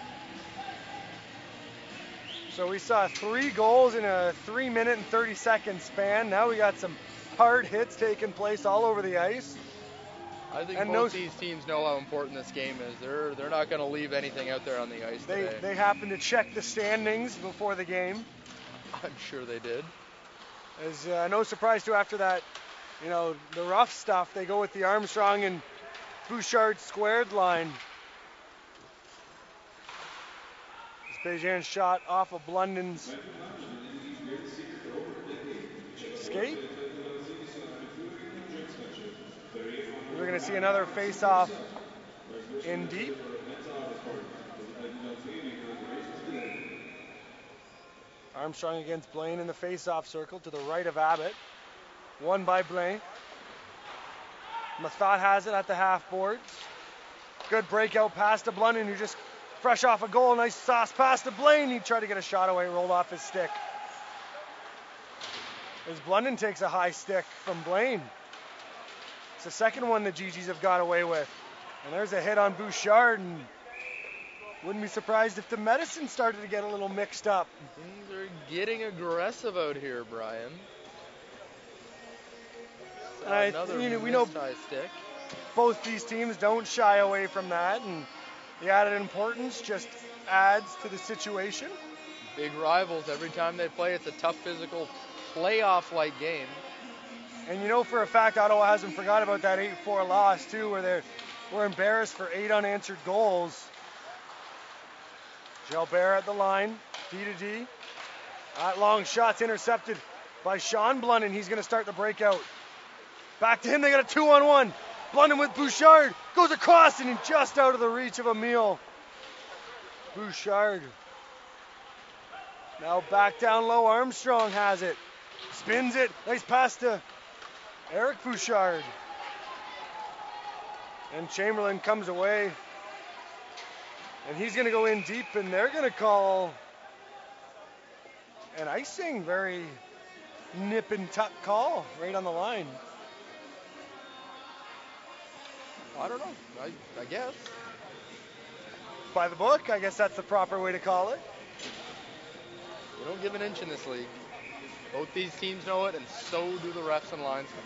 So we saw three goals in a three minute and thirty second span. Now we got some hard hits taking place all over the ice. I think and both those, these teams know how important this game is. They're they're not going to leave anything out there on the ice they, today. They happened to check the standings before the game. I'm sure they did. As uh, no surprise too, after that, you know, the rough stuff, they go with the Armstrong and Bouchard squared line. Bejan shot off of Blunden's skate. We're going to see another face-off in deep. Armstrong against Blaine in the face-off circle to the right of Abbott. Won by Blaine. Mathot has it at the half boards. Good breakout pass to Blunden, who just fresh off a goal. Nice sauce pass to Blaine. He tried to get a shot away, rolled off his stick. As Blunden takes a high stick from Blaine. It's the second one the G Gs have got away with. And there's a hit on Bouchard, and wouldn't be surprised if the medicine started to get a little mixed up. Things are getting aggressive out here, Brian. So I, another you know, we know high stick. Both these teams don't shy away from that, and the added importance just adds to the situation. Big rivals. Every time they play, it's a tough physical playoff-like game. And you know for a fact Ottawa hasn't forgot about that eight four loss too, where they were embarrassed for eight unanswered goals. Gilbert at the line, D to D. That long shot's intercepted by Sean Blunden. He's going to start the breakout. Back to him, they got a two on one. Blunden with Bouchard, goes across and just out of the reach of Emile. Bouchard. Now back down low, Armstrong has it. Spins it. Nice pass to Eric Bouchard. And Chamberlain comes away. And he's going to go in deep, and they're going to call an icing. Very nip and tuck call right on the line. I don't know. I, I guess. By the book, I guess that's the proper way to call it. You don't give an inch in this league. Both these teams know it, and so do the refs and linesmen.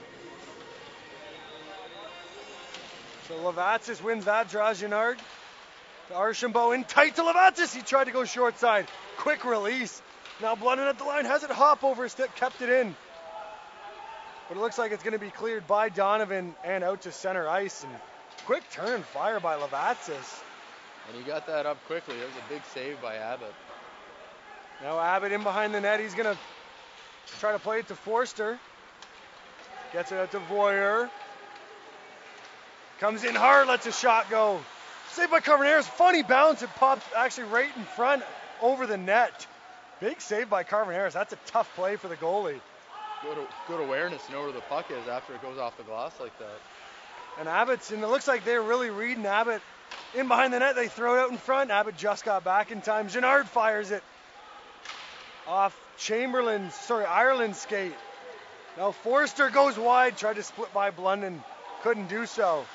So Levatsis wins that, draws Genard to Archambault, in tight to Levatsis. He tried to go short side. Quick release. Now Blunden at the line, has it hop over his stick, kept it in. But it looks like it's going to be cleared by Donovan and out to center ice. And quick turn and fire by Levatsis. And he got that up quickly. That was a big save by Abbott. Now Abbott in behind the net. He's going to try to play it to Forster. Gets it out to Voyer. Comes in hard, lets a shot go. Saved by Carboneros. Funny bounce. It pops actually right in front over the net. Big save by Carboneros. That's a tough play for the goalie. Good, good awareness to know where the puck is after it goes off the glass like that. And Abbott's, and it looks like they're really reading Abbott in behind the net. They throw it out in front. Abbott just got back in time. Genard fires it off Chamberlain's, sorry, Ireland's skate. Now Forster goes wide, tried to split by Blunden. Couldn't do so.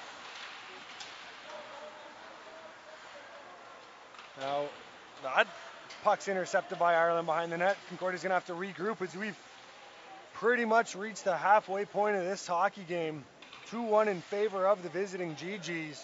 Now that puck's intercepted by Ireland behind the net. Concordia's going to have to regroup as we've pretty much reached the halfway point of this hockey game. two one in favor of the visiting G Gs.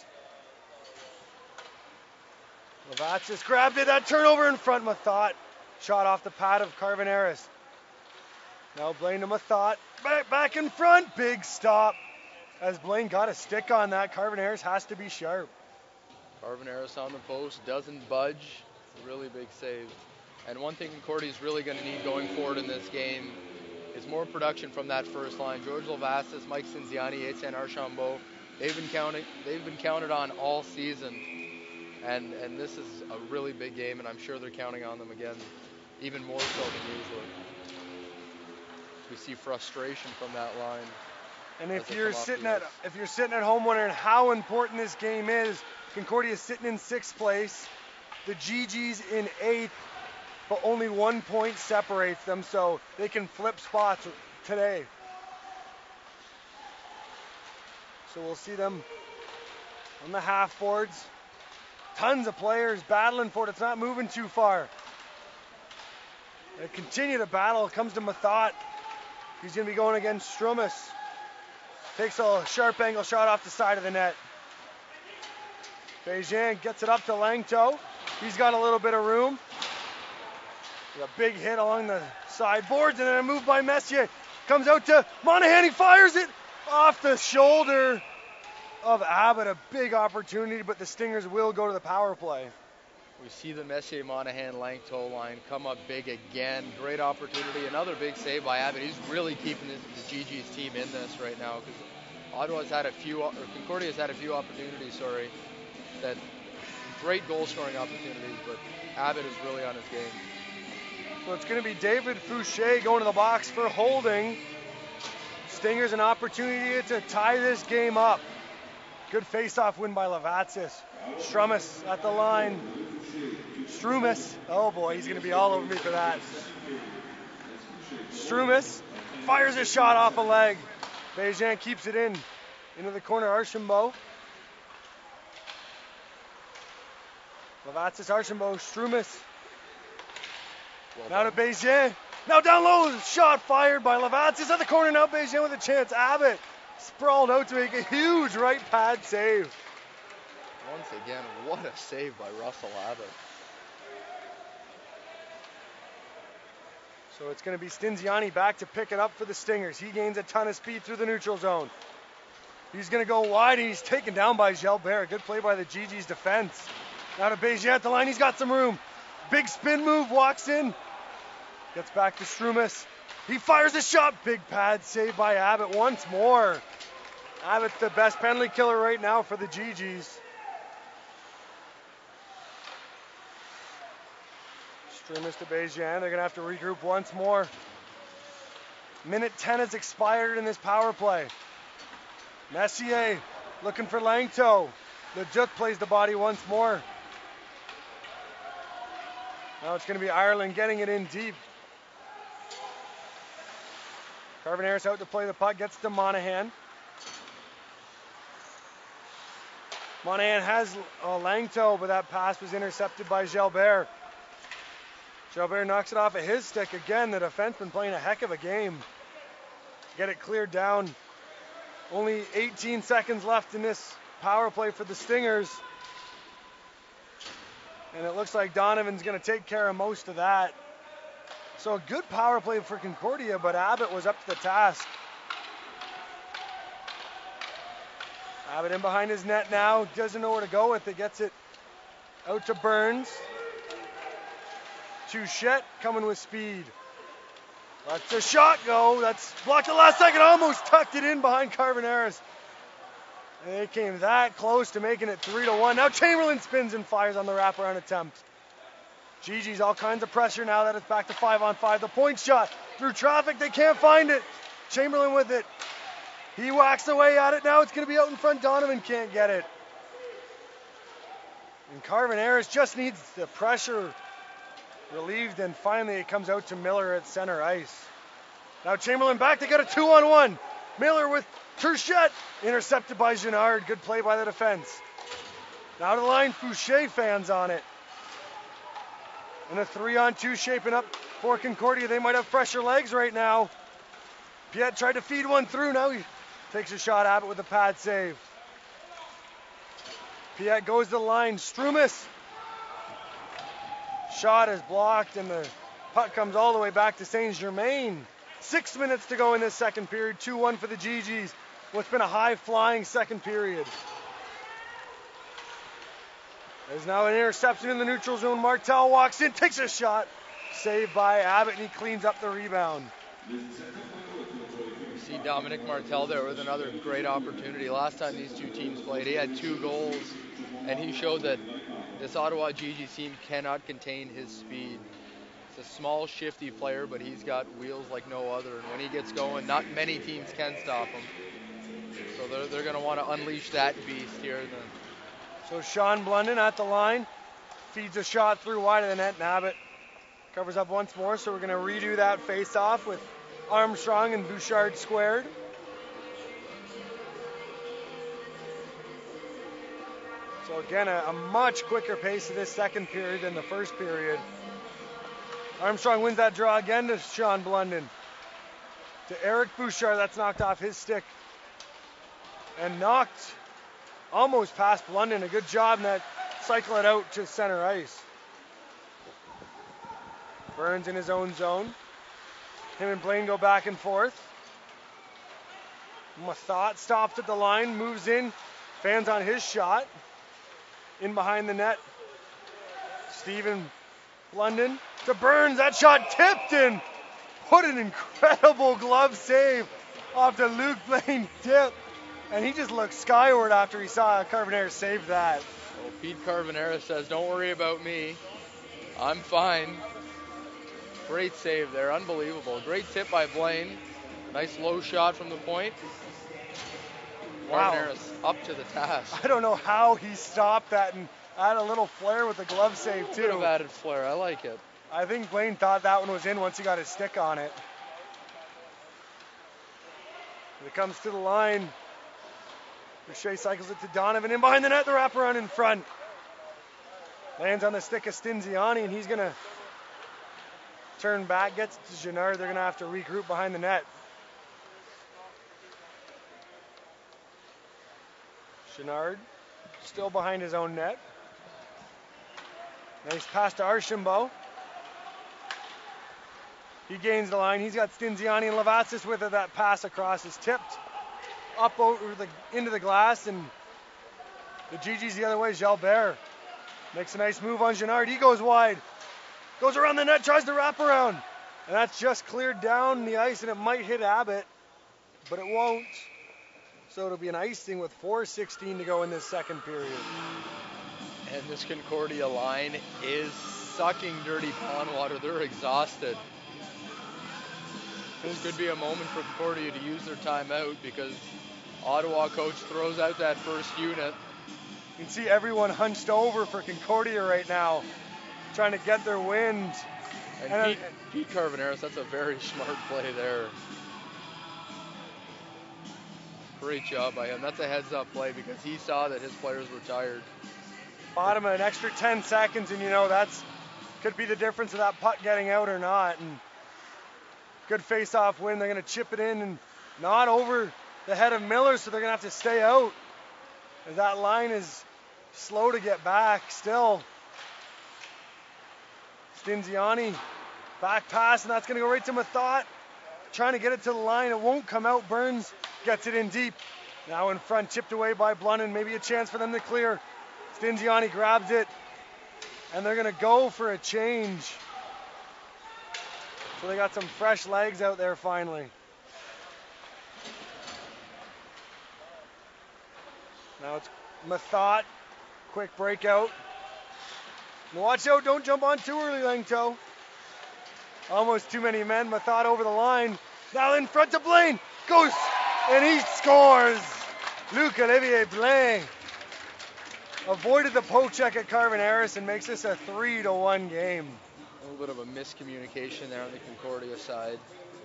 Levatsis grabbed it. That turnover in front. Mathot shot off the pad of Carboneros. Now Blaine to Mathot. Back, back in front. Big stop. As Blaine got a stick on that, Carboneros has to be sharp. Carboneros on the post, doesn't budge. It's a really big save. And one thing Concordia's really going to need going forward in this game is more production from that first line. George Levatsis, Mike Cinziani, Etienne Archambault, they've been counting, they've been counted on all season. And and this is a really big game, and I'm sure they're counting on them again, even more so than usually. We see frustration from that line. And if you're sitting at if you're sitting at home wondering how important this game is, Concordia is sitting in sixth place, the G Gs in eighth, but only one point separates them, so they can flip spots today. So we'll see them on the half boards. Tons of players battling for it. It's not moving too far. They continue to battle. It comes to Mathot. He's going to be going against Strumus. Takes a sharp angle shot off the side of the net. Beijing gets it up to Langto. He's got a little bit of room. A big hit along the side boards, and then a move by Messier. Comes out to Monahan. He fires it off the shoulder of Abbott. A big opportunity, but the Stingers will go to the power play. We see the Messier, Monahan, Langto line come up big again. Great opportunity. Another big save by Abbott. He's really keeping the G G's team in this right now, because Ottawa's had a few, or Concordia's had a few opportunities, sorry, that great goal scoring opportunities, but Abbott is really on his game. So it's going to be David Fouché going to the box for holding. Stingers an opportunity to tie this game up. Good face-off win by Levatsis. Strumus at the line. Strumus. Oh boy, he's going to be all over me for that. Strumus fires a shot off a leg. Beijing keeps it in. Into the corner, Archambault. Levatsis, Archambault, Strumus. Well now to Beijing. Now down low, shot fired by Levatsis at the corner. Now Beijing with a chance. Abbott sprawled out to make a huge right pad save. Once again, what a save by Russell Abbott. So it's going to be Stinziani back to pick it up for the Stingers. He gains a ton of speed through the neutral zone. He's going to go wide, and he's taken down by Gilbert. Good play by the G G's defense. Now to Beijing at the line. He's got some room. Big spin move, walks in. Gets back to Strumus. He fires a shot. Big pad save by Abbott once more. Abbott the best penalty killer right now for the G Gs. Strumus to Beijing. They're going to have to regroup once more. Minute ten has expired in this power play. Messier looking for Langto. Leduc plays the body once more. Now it's going to be Ireland getting it in deep. Carbonaris out to play the puck, gets to Monahan. Monahan has uh, Langto, but that pass was intercepted by Gilbert. Gilbert knocks it off of his stick. Again, the defenseman playing a heck of a game. Get it cleared down. Only eighteen seconds left in this power play for the Stingers. And it looks like Donovan's going to take care of most of that. So a good power play for Concordia, but Abbott was up to the task. Abbott in behind his net now, doesn't know where to go with it, gets it out to Burns. Touchette coming with speed. Lets a shot go, that's blocked the last second, almost tucked it in behind Carbonaris. And they came that close to making it three to one. Now Chamberlain spins and fires on the wraparound attempt. Gigi's all kinds of pressure now that it's back to five on five. The point shot through traffic, they can't find it. Chamberlain with it. He whacks away at it. Now it's going to be out in front. Donovan can't get it. And Carbonaris just needs the pressure relieved, and finally it comes out to Miller at center ice. Now Chamberlain back to get a two on one. Miller with Turchette, intercepted by Genard. Good play by the defense. Now to the line, Fouché fans on it. And a three on two shaping up for Concordia. They might have fresher legs right now. Piet tried to feed one through. Now he takes a shot. Abbott with a pad save. Piet goes to the line. Strumis. Shot is blocked and the puck comes all the way back to Saint Germain. Six minutes to go in this second period. two one for the G Gs. What's been a high-flying second period. There's now an interception in the neutral zone. Martel walks in, takes a shot. Saved by Abbott, and he cleans up the rebound. You see Dominic Martel there with another great opportunity. Last time these two teams played, he had two goals, and he showed that this Ottawa G G team cannot contain his speed. It's a small, shifty player, but he's got wheels like no other, and when he gets going, not many teams can stop him. So they're, they're going to want to unleash that beast here. Then. So Sean Blunden at the line, feeds a shot through wide of the net, and Abbott covers up once more. So we're going to redo that face-off with Armstrong and Bouchard squared. So again, a, a much quicker pace of this second period than the first period. Armstrong wins that draw again to Sean Blunden. To Eric Bouchard, that's knocked off his stick. And knocked almost past Blunden. A good job in that. Cycle it out to center ice. Burns in his own zone. Him and Blaine go back and forth. Mathot stops at the line, moves in, fans on his shot. In behind the net. Stephen Blunden to Burns. That shot tipped in. What an incredible glove save off the Luke Blaine tip. And he just looked skyward after he saw Carbonaris save that. Well, Pete Carbonaris says, don't worry about me. I'm fine. Great save there. Unbelievable. Great tip by Blaine. Nice low shot from the point. Wow. Carbonaris up to the task. I don't know how he stopped that and add a little flair with the glove save too. Bit of added flair. I like it. I think Blaine thought that one was in once he got his stick on it. It comes to the line. Boucher cycles it to Donovan. In behind the net, the wraparound in front. Lands on the stick of Stinziani, and he's going to turn back, gets to Genard. They're going to have to regroup behind the net. Genard still behind his own net. Nice pass to Archambault. He gains the line. He's got Stinziani and Lavazis with it. That pass across is tipped up over the into the glass, and the G G's the other way. Gilbert makes a nice move on Genard. He goes wide, goes around the net, tries to wrap around, and that's just cleared down the ice, and it might hit Abbott, but it won't. So it'll be an icing with four sixteen to go in this second period. And this Concordia line is sucking dirty pond water. They're exhausted. This could be a moment for Concordia to use their timeout because Ottawa coach throws out that first unit. You can see everyone hunched over for Concordia right now, trying to get their wind. And, and Pete, uh, Pete Carboneris, that's a very smart play there. Great job by him. That's a heads-up play because he saw that his players were tired. Bottom of an extra ten seconds, and you know that's could be the difference of that puck getting out or not. And good face-off win. They're going to chip it in and not over the head of Miller, so they're going to have to stay out. As that line is slow to get back still. Stinziani back pass, and that's going to go right to Mathot. Trying to get it to the line. It won't come out. Burns gets it in deep. Now in front, chipped away by Blunden. Maybe a chance for them to clear. Stinziani grabs it, and they're going to go for a change. So they got some fresh legs out there finally. Now it's Mathot. Quick breakout. Watch out, don't jump on too early, Langto. Almost too many men. Mathot over the line. Now in front to Blaine. Goes, and he scores. Luc-Olivier Blaine avoided the poke check at Carboneris and makes this a three to one game. A little bit of a miscommunication there on the Concordia side.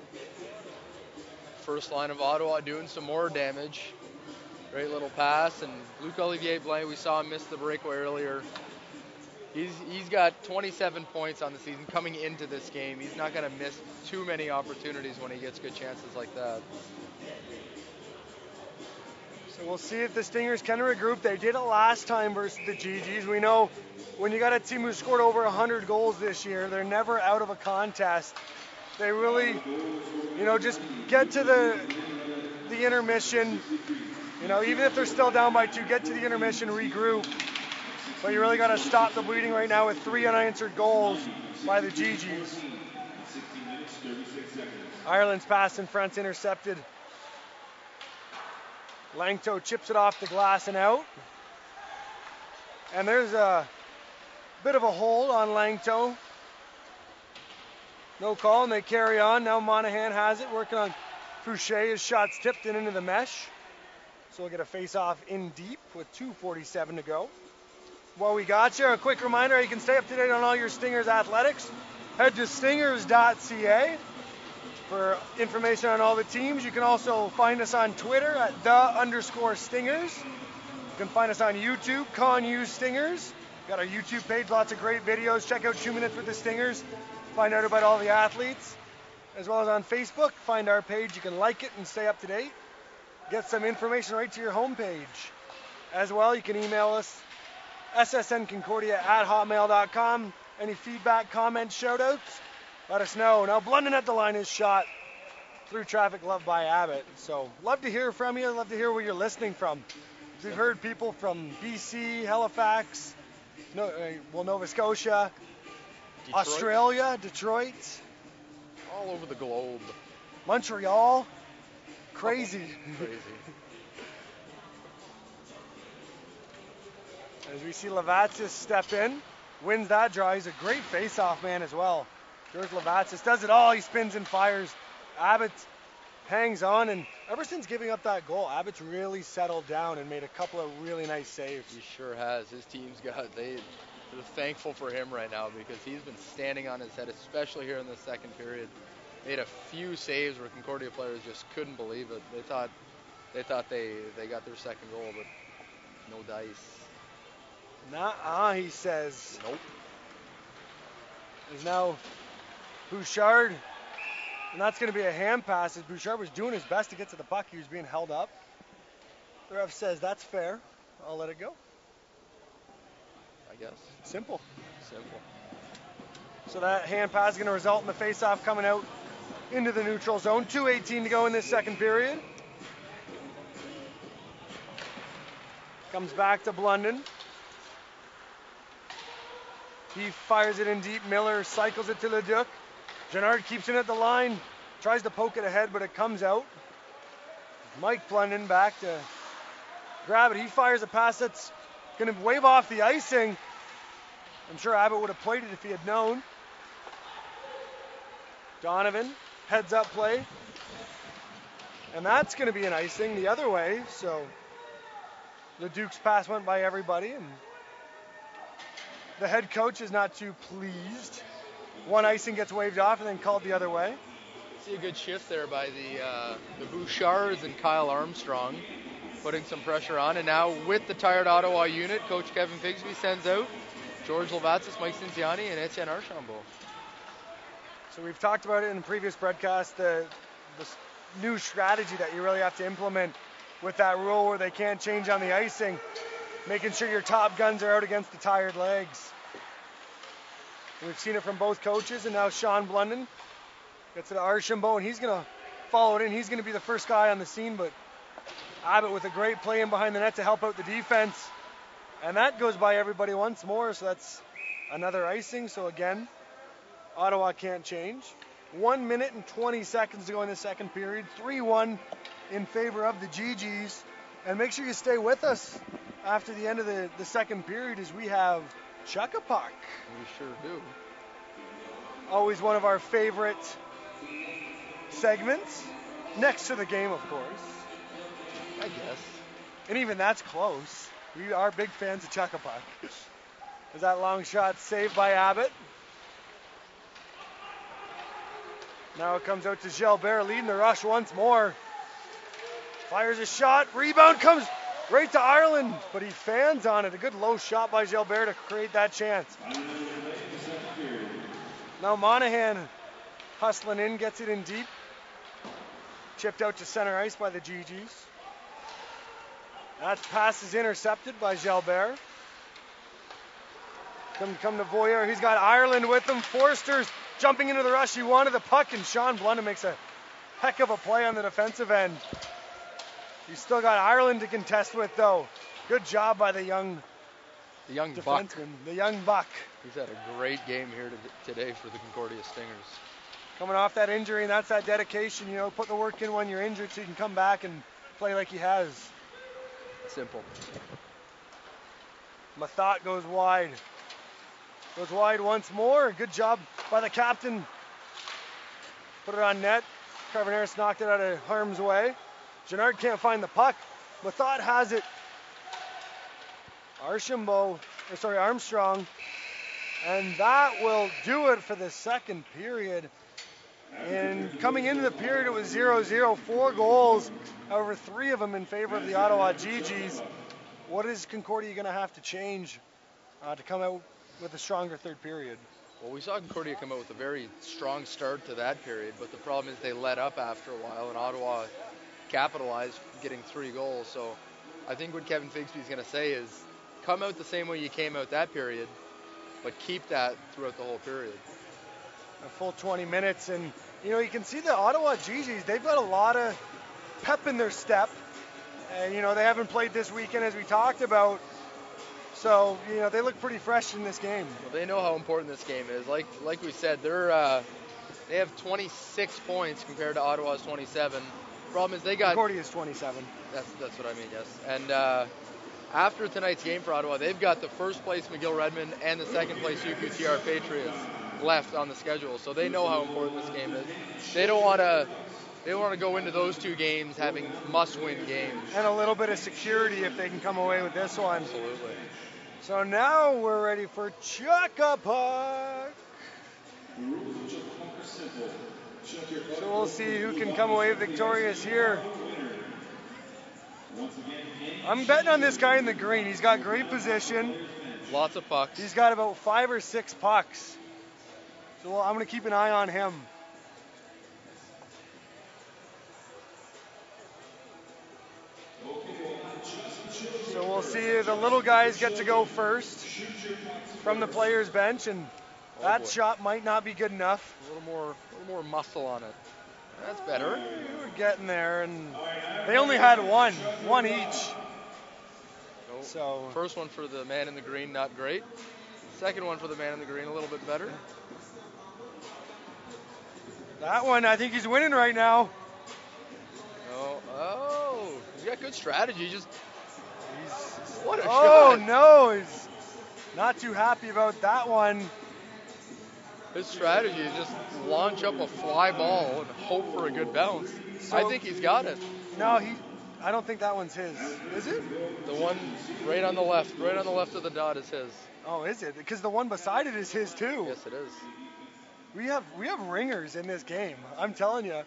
First line of Ottawa doing some more damage. Great little pass, and Luc-Olivier Blaine, we saw him miss the breakaway earlier. He's he's got twenty-seven points on the season coming into this game. He's not going to miss too many opportunities when he gets good chances like that. So we'll see if the Stingers can regroup. They did it last time versus the G Gs. We know when you got a team who scored over one hundred goals this year, they're never out of a contest. They really, you know, just get to the the intermission. You know, even if they're still down by two, get to the intermission, regroup. But you really got to stop the bleeding right now with three unanswered goals by the G Gs. Ireland's pass in front's intercepted. Langto chips it off the glass and out. And there's a bit of a hold on Langto. No call, and they carry on. Now Monahan has it, working on Fouché. His shot's tipped in into the mesh. So we'll get a face-off in deep with two forty-seven to go. While we got you, a quick reminder, you can stay up to date on all your Stingers athletics. Head to stingers dot c a for information on all the teams. You can also find us on Twitter at the underscore Stingers. You can find us on YouTube, ConU Stingers. Got our YouTube page, lots of great videos. Check out Two Minutes with the Stingers. Find out about all the athletes. As well as on Facebook, find our page. You can like it and stay up to date. Get some information right to your homepage. As well, you can email us, S S N Concordia at hotmail dot com. Any feedback, comments, shout-outs, let us know. Now, Blunden at the line is shot through traffic, loved by Abbott. So, love to hear from you. Love to hear where you're listening from. We've heard people from B C, Halifax, no, uh, well, Nova Scotia, Detroit. Australia, Detroit. All over the globe. Montreal. Crazy. Oh, crazy. As we see Levatsis step in, wins that draw. He's a great face-off man as well. George Levatsis does it all. He spins and fires. Abbott hangs on, and ever since giving up that goal, Abbott's really settled down and made a couple of really nice saves. He sure has. His team's got, they, they're thankful for him right now because he's been standing on his head, especially here in the second period. Made a few saves where Concordia players just couldn't believe it. They thought they thought they, they got their second goal, but no dice. Nuh-uh, he says. Nope. There's now Bouchard, and that's going to be a hand pass as Bouchard was doing his best to get to the puck. He was being held up. The ref says that's fair. I'll let it go. I guess. Simple. Simple. So that hand pass is going to result in the face-off coming out into the neutral zone. two eighteen to go in this second period. Comes back to Blunden. He fires it in deep. Miller cycles it to Leduc. Gennard keeps it at the line. Tries to poke it ahead, but it comes out. Mike Blunden back to grab it. He fires a pass that's going to wave off the icing. I'm sure Abbott would have played it if he had known. Donovan heads-up play. And that's going to be an icing the other way. So the Duke's pass went by everybody, and the head coach is not too pleased. One icing gets waved off and then called the other way. See a good shift there by the uh, the Bouchards and Kyle Armstrong, putting some pressure on. And now with the tired Ottawa unit, Coach Kevin Figsby sends out George Lovatsis, Mike Cinciani, and Etienne Archambault. So we've talked about it in the previous broadcast, the, the new strategy that you really have to implement with that rule where they can't change on the icing, making sure your top guns are out against the tired legs. We've seen it from both coaches, and now Sean Blunden gets it to Archambault, and he's going to follow it in. He's going to be the first guy on the scene, but Abbott with a great play in behind the net to help out the defense. And that goes by everybody once more, so that's another icing. So again, Ottawa can't change. One minute and twenty seconds to go in the second period. three one in favor of the G Gs. And make sure you stay with us after the end of the, the second period as we have Chuck a Puck. We sure do. Always one of our favorite segments. Next to the game, of course. I guess. And even that's close. We are big fans of Chuck a Puck. Is that long shot saved by Abbott? Now it comes out to Gilbert, leading the rush once more. Fires a shot, rebound comes right to Ireland, but he fans on it. A good low shot by Gilbert to create that chance. Now Monahan hustling in, gets it in deep. Chipped out to center ice by the G Gs. That pass is intercepted by Gilbert. Come, come to Voyer. He's got Ireland with him. Forster's jumping into the rush. He wanted the puck, and Sean Blunden makes a heck of a play on the defensive end. He's still got Ireland to contest with, though. Good job by the young, the young defenseman, buck. the young buck. He's had a great game here to, today for the Concordia Stingers. Coming off that injury, and that's that dedication, you know, put the work in when you're injured so you can come back and play like he has. Simple. Mathot goes wide. Goes wide once more. Good job by the captain. Put it on net. Carbonaris knocked it out of harm's way. Gennard can't find the puck. Mathot has it. Archambault, or sorry, Armstrong. And that will do it for the second period. And coming into the period, it was zero zero, four goals, however, three of them in favor of the Ottawa G Gs. What is Concordia going to have to change uh, to come out with a stronger third period? Well, we saw Concordia come out with a very strong start to that period, but the problem is they let up after a while, and Ottawa capitalized, getting three goals. So I think what Kevin Figsby is going to say is come out the same way you came out that period, but keep that throughout the whole period. A full twenty minutes, and you know, you can see the Ottawa G Gs, they've got a lot of pep in their step, and you know, they haven't played this weekend as we talked about, so you know, they look pretty fresh in this game. Well, they know how important this game is. Like like we said, they're uh, they have twenty-six points compared to Ottawa's twenty-seven. Problem is they got Concordia's twenty-seven. That's that's what I mean, yes. And uh, after tonight's game for Ottawa, they've got the first place McGill Redmond and the second place U Q T R Patriots left on the schedule, so they know how important this game is. They don't want to they don't want to go into those two games having must-win games. And a little bit of security if they can come away with this one. Absolutely. So now we're ready for Chuck a Puck. So we'll see who can come away victorious here. I'm betting on this guy in the green. He's got great position. Lots of pucks. He's got about five or six pucks. So I'm going to keep an eye on him. So we'll see. The little guys get to go first from the players' bench, and oh that boy. shot might not be good enough. A little more, a little more muscle on it. That's better. We're getting there, and they only had one, one each. No. So first one for the man in the green, not great. Second one for the man in the green, a little bit better. That one, I think he's winning right now. Oh, oh, he's got good strategy. Just He's, what a oh shot. no, he's not too happy about that one. His strategy is just launch up a fly ball and hope for a good bounce. So, I think he's got it. No, he. I don't think that one's his. Is it? The one right on the left, right on the left of the dot is his. Oh, is it? Because the one beside it is his too. Yes, it is. We have we have ringers in this game. I'm telling you.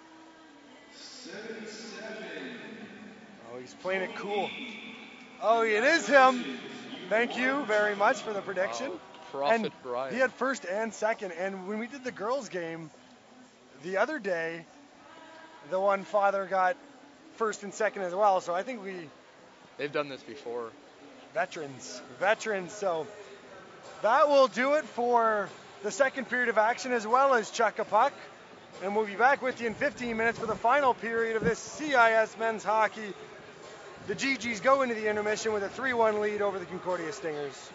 Oh, he's playing it cool. Oh, it is him. Thank you very much for the prediction. Wow. Prophet and Brian. He had first and second. And when we did the girls' game the other day, the one father got first and second as well. So I think we. They've done this before. Veterans, veterans. So that will do it for the second period of action as well as Chuck a Puck. And we'll be back with you in fifteen minutes for the final period of this C I S men's hockey. The G Gs go into the intermission with a three one lead over the Concordia Stingers.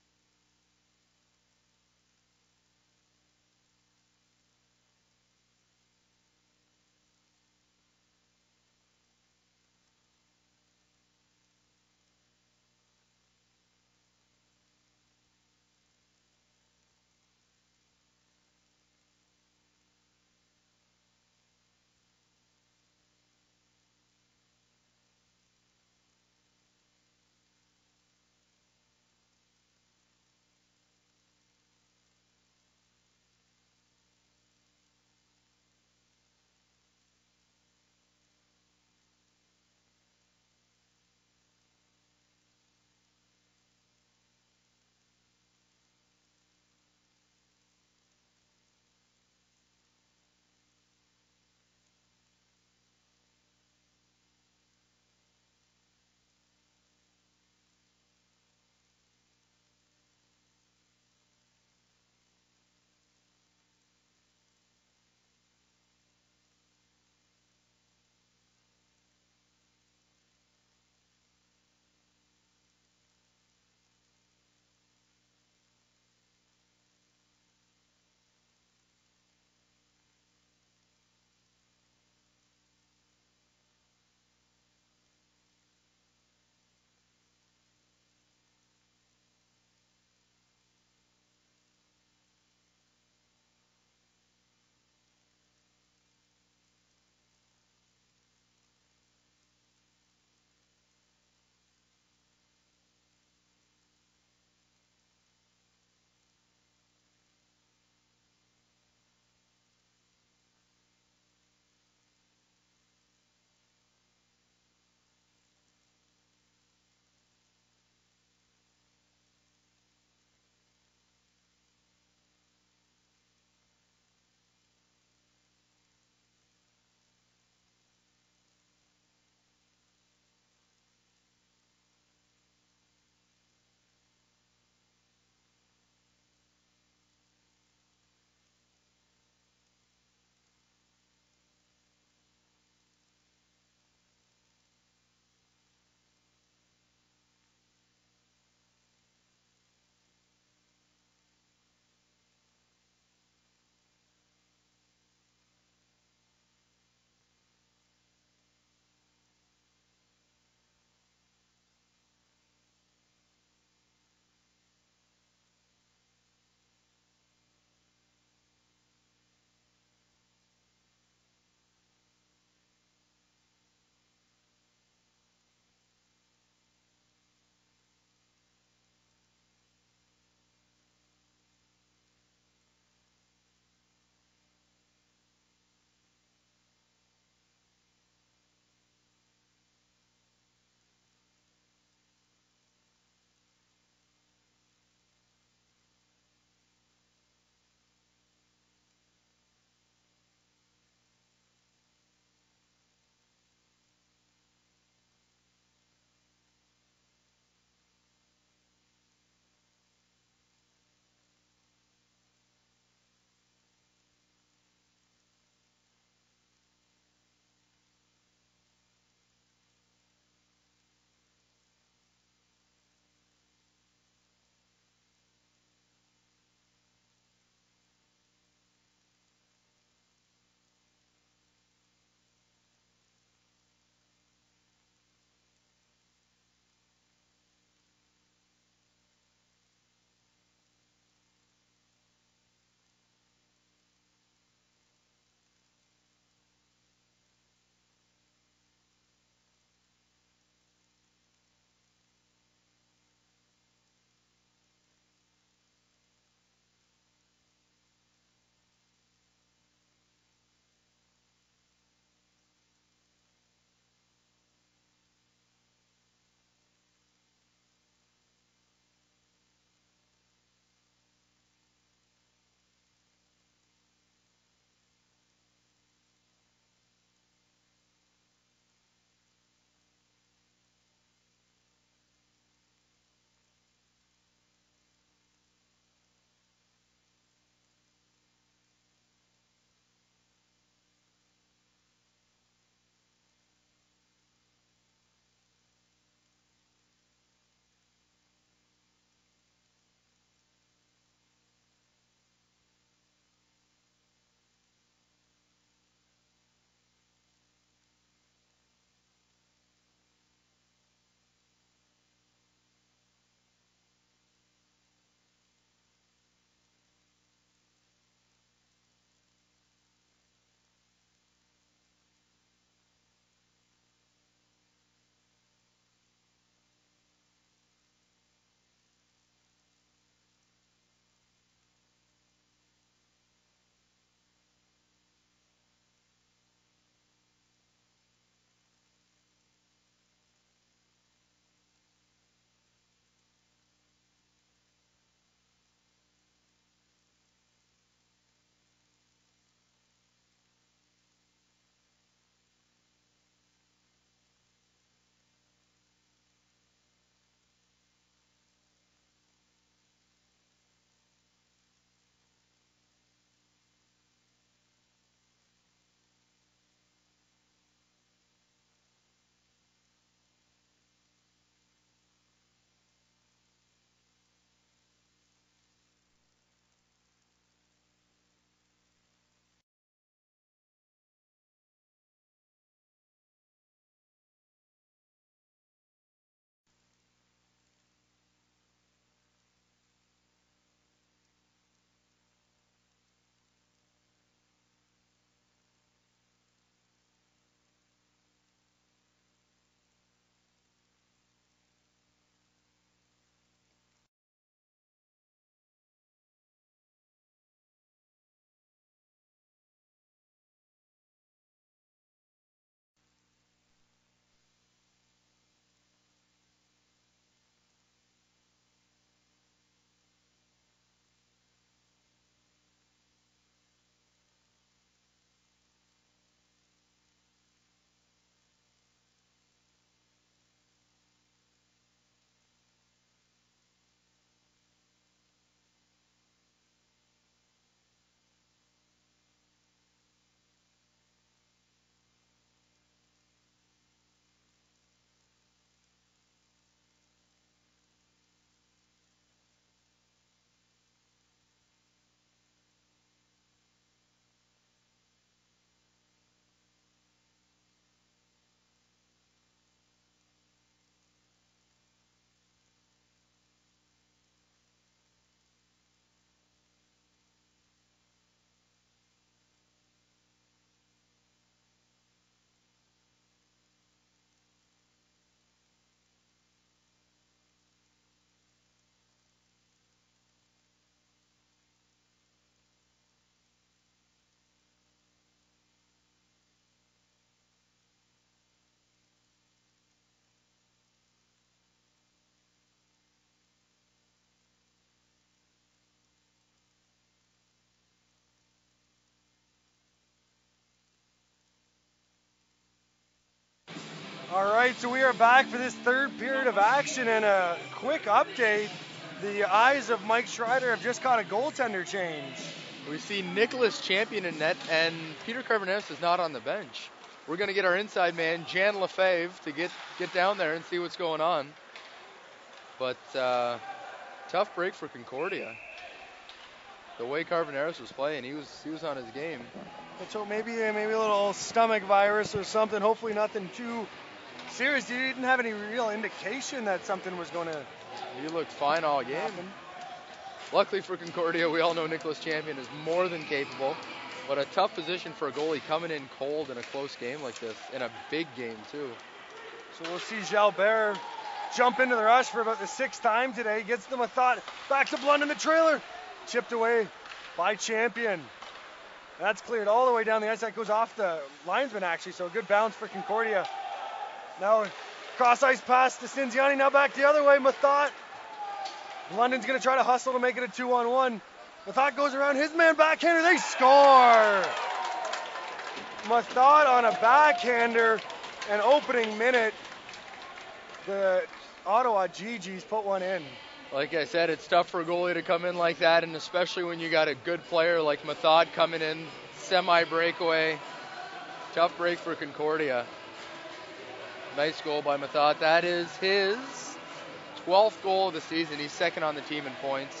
right, so we are back for this third period of action, and a quick update. The eyes of Mike Schreider have just caught a goaltender change. We see Nicholas Champion in net, and Peter Carboneris is not on the bench. We're going to get our inside man, Jan Lefebvre, to get, get down there and see what's going on. But uh, tough break for Concordia. The way Carboneris was playing, he was he was on his game. So maybe maybe a little stomach virus or something. Hopefully nothing too serious. You didn't have any real indication that something was going to. He looked fine all game. Happen. Luckily for Concordia, we all know Nicholas Champion is more than capable. But a tough position for a goalie coming in cold in a close game like this, in a big game too. So we'll see Jalbert jump into the rush for about the sixth time today. Gets them a thought. Back to Blunt in the trailer. Chipped away by Champion. That's cleared all the way down the ice. That goes off the linesman, actually, so a good bounce for Concordia. Now, cross ice pass to Cinziani. Now back the other way. Mathot. London's going to try to hustle to make it a two-on-one. Mathot goes around his man backhander. They score! Mathot on a backhander. An opening minute. The Ottawa G Gs put one in. Like I said, it's tough for a goalie to come in like that, and especially when you got a good player like Mathot coming in, semi-breakaway. Tough break for Concordia. Nice goal by Mathot. That is his twelfth goal of the season. He's second on the team in points.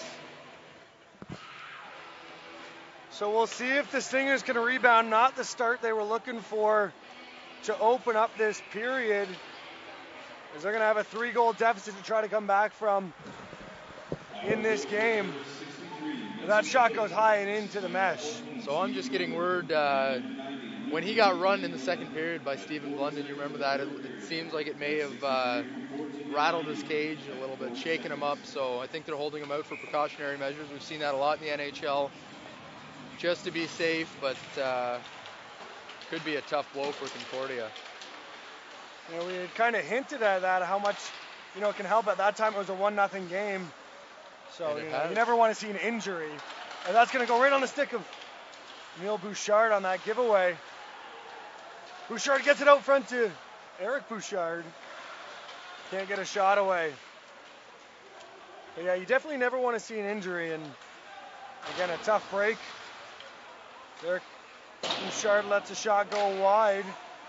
So we'll see if the Stingers can rebound. Not the start they were looking for to open up this period, as they're going to have a three-goal deficit to try to come back from in this game. That shot goes high and into the mesh. So I'm just getting word, uh, when he got run in the second period by Stephen Blunden, you remember that? It, it seems like it may have uh, rattled his cage a little bit, shaken him up. So I think they're holding him out for precautionary measures. We've seen that a lot in the N H L, just to be safe, but uh, could be a tough blow for Concordia. You know, we had kind of hinted at that, how much, you know, it can help. At that time, it was a one nothing game. So, you, know, you never want to see an injury. And that's going to go right on the stick of Neil Bouchard on that giveaway. Bouchard gets it out front to Eric Bouchard. Can't get a shot away. But yeah, you definitely never want to see an injury. And again, a tough break. Eric Bouchard lets a shot go wide.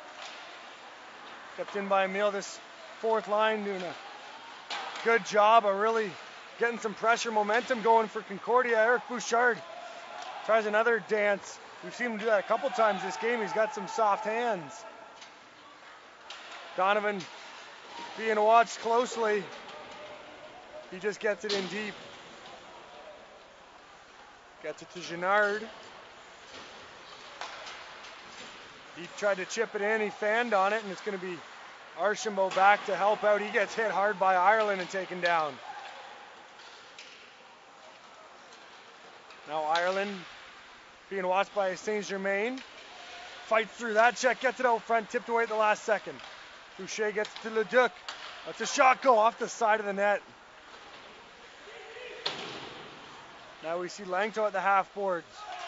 Kept in by Emile. This fourth line doing a good job of really getting some pressure, momentum going for Concordia. Eric Bouchard tries another dance. We've seen him do that a couple times this game. He's got some soft hands. Donovan being watched closely. He just gets it in deep. Gets it to Genard. He tried to chip it in. He fanned on it, and it's going to be Archambault back to help out. He gets hit hard by Ireland and taken down. Now Ireland being watched by Saint Germain. Fights through that check, gets it out front, tipped away at the last second. Boucher gets to Leduc. That's a shot go off the side of the net. Now we see Langto at the half boards.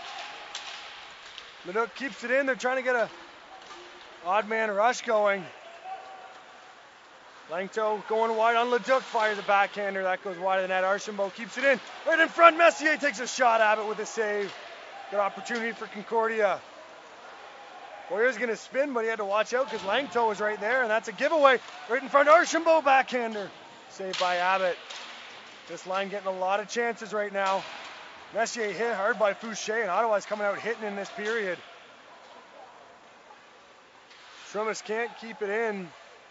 Leduc keeps it in. They're trying to get a odd man rush going. Langto going wide on Leduc, fires a backhander. That goes wide of the net. Archambault keeps it in. Right in front, Messier takes a shot at it with a save. Good opportunity for Concordia. Boyer's going to spin, but he had to watch out because Langto was right there, and that's a giveaway. Right in front, Archambault backhander. Saved by Abbott. This line getting a lot of chances right now. Messier hit hard by Fouché, and Ottawa's coming out hitting in this period. Trumas can't keep it in.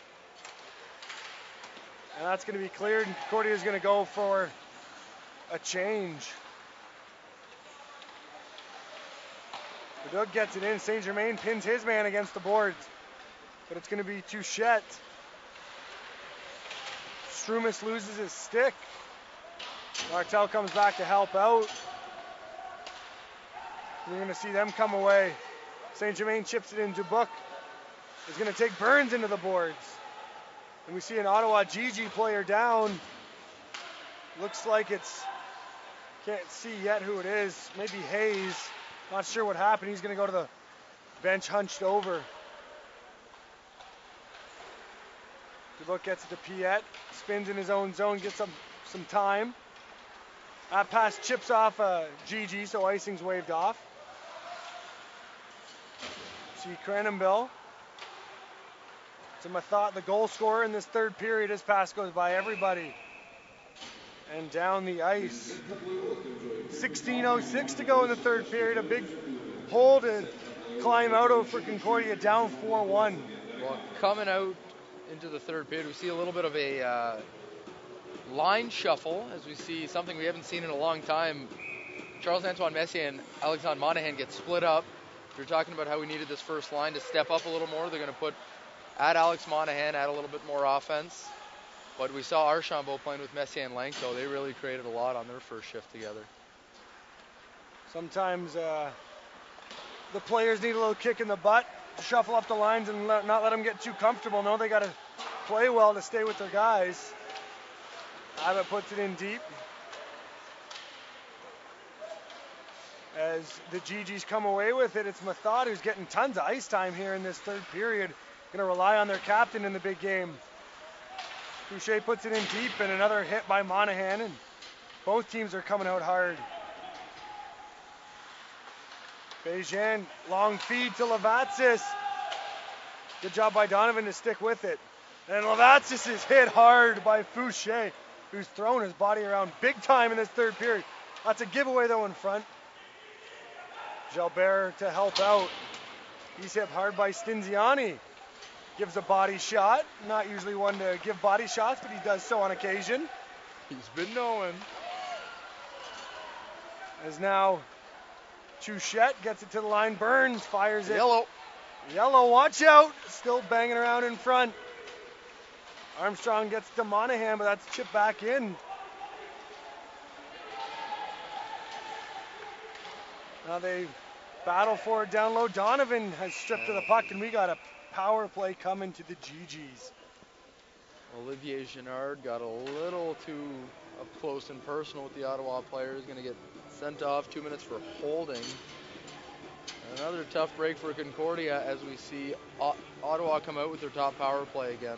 And that's going to be cleared, and Concordia's going to go for a change. Leduc gets it in. Saint Germain pins his man against the boards. But it's going to be Touchette. Strumus loses his stick. Martel comes back to help out. We're going to see them come away. Saint Germain chips it in. Dubuc is going to take Burns into the boards. And we see an Ottawa G G player down. Looks like it's, can't see yet who it is. Maybe Hayes. Not sure what happened. He's going to go to the bench hunched over. Dubuc gets it to Piet, spins in his own zone, gets some, some time. That pass chips off uh, G G, so icing's waved off. See Cranenbill. To Mathot, the goal scorer in this third period. His pass goes by everybody. And down the ice. sixteen oh six to go in the third period. A big hole to climb out of for Concordia, down four one. Well, coming out into the third period, we see a little bit of a uh, line shuffle, as we see something we haven't seen in a long time. Charles-Antoine Messier and Alexandre Monahan get split up. You're talking about how we needed this first line to step up a little more. They're going to put, add Alex Monahan, add a little bit more offense. But we saw Archambault playing with Messier and Langto. They really created a lot on their first shift together. Sometimes uh, the players need a little kick in the butt to shuffle up the lines and let, not let them get too comfortable. No, they got to play well to stay with their guys. Abbott puts it in deep. As the G Gs come away with it, it's Mathot who's getting tons of ice time here in this third period. Going to rely on their captain in the big game. Boucher puts it in deep, and another hit by Monahan, and both teams are coming out hard. Bejan, long feed to Levatsis. Good job by Donovan to stick with it. And Levatsis is hit hard by Fouché, who's thrown his body around big time in this third period. That's a giveaway though in front. Gilbert to help out. He's hit hard by Stinziani. Gives a body shot. Not usually one to give body shots, but he does so on occasion. He's been knowing. As now Chouchette gets it to the line. Burns fires it. Yellow. Yellow, watch out. Still banging around in front. Armstrong gets it to Monahan, but that's chipped back in. Now they battle for it down low. Donovan has stripped to the puck, and we got a power play coming to the G Gs. Olivier Genard got a little too up close and personal with the Ottawa player. He's going to get sent off, two minutes for holding. Another tough break for Concordia as we see o- Ottawa come out with their top power play again.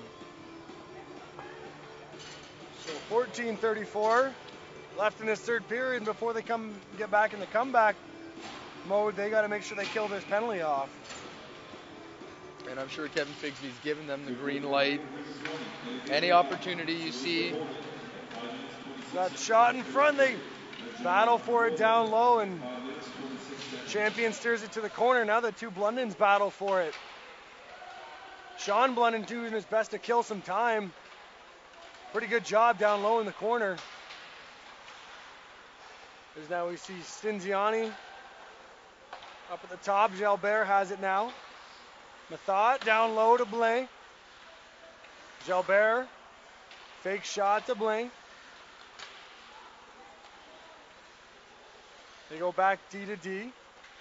So fourteen thirty-four left in this third period. Before they come get back in the comeback mode, they got to make sure they kill this penalty off. And I'm sure Kevin Figsby's given them the green light. Any opportunity you see. That shot in front, they battle for it down low, and Champion steers it to the corner. Now the two Blundens battle for it. Sean Blunden doing his best to kill some time. Pretty good job down low in the corner. As now we see Stinziani up at the top. Gilbert has it now. Mathot down low to Blain. Gilbert, fake shot to Blain. They go back D to D.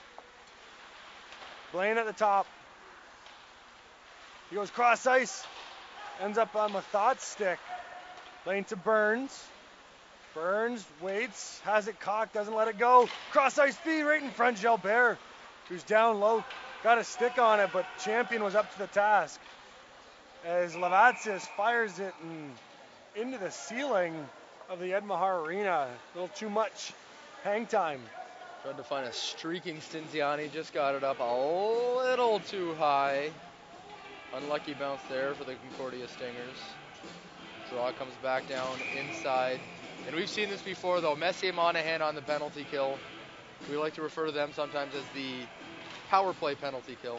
Blain at the top. He goes cross ice. Ends up on Mathot's stick. Blain to Burns. Burns waits, has it cocked, doesn't let it go. Cross ice feed right in front. Gilbert, who's down low, got a stick on it, but Champion was up to the task. As Levatsis fires it and into the ceiling of the Ed Mahar Arena. A little too much hang time. Tried to find a streaking Stinziani, just got it up a little too high. Unlucky bounce there for the Concordia Stingers. Draw comes back down inside. And we've seen this before though, Messier Monahan on the penalty kill. We like to refer to them sometimes as the power play penalty kill.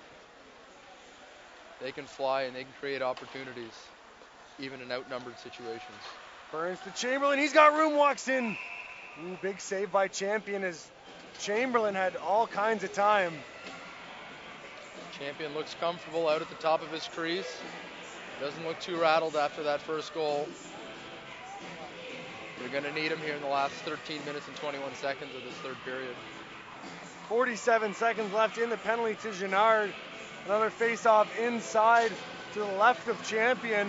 They can fly and they can create opportunities, even in outnumbered situations. Burns to Chamberlain, he's got room, walks in. Ooh, big save by Champion as Chamberlain had all kinds of time. Champion looks comfortable out at the top of his crease. Doesn't look too rattled after that first goal. They're going to need him here in the last thirteen minutes and twenty-one seconds of this third period. forty-seven seconds left in the penalty to Genard. Another face-off inside to the left of Champion.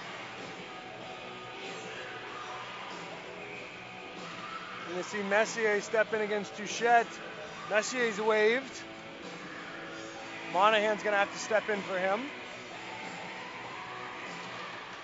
And you see Messier step in against Touchette. Messier's waved. Monahan's going to have to step in for him.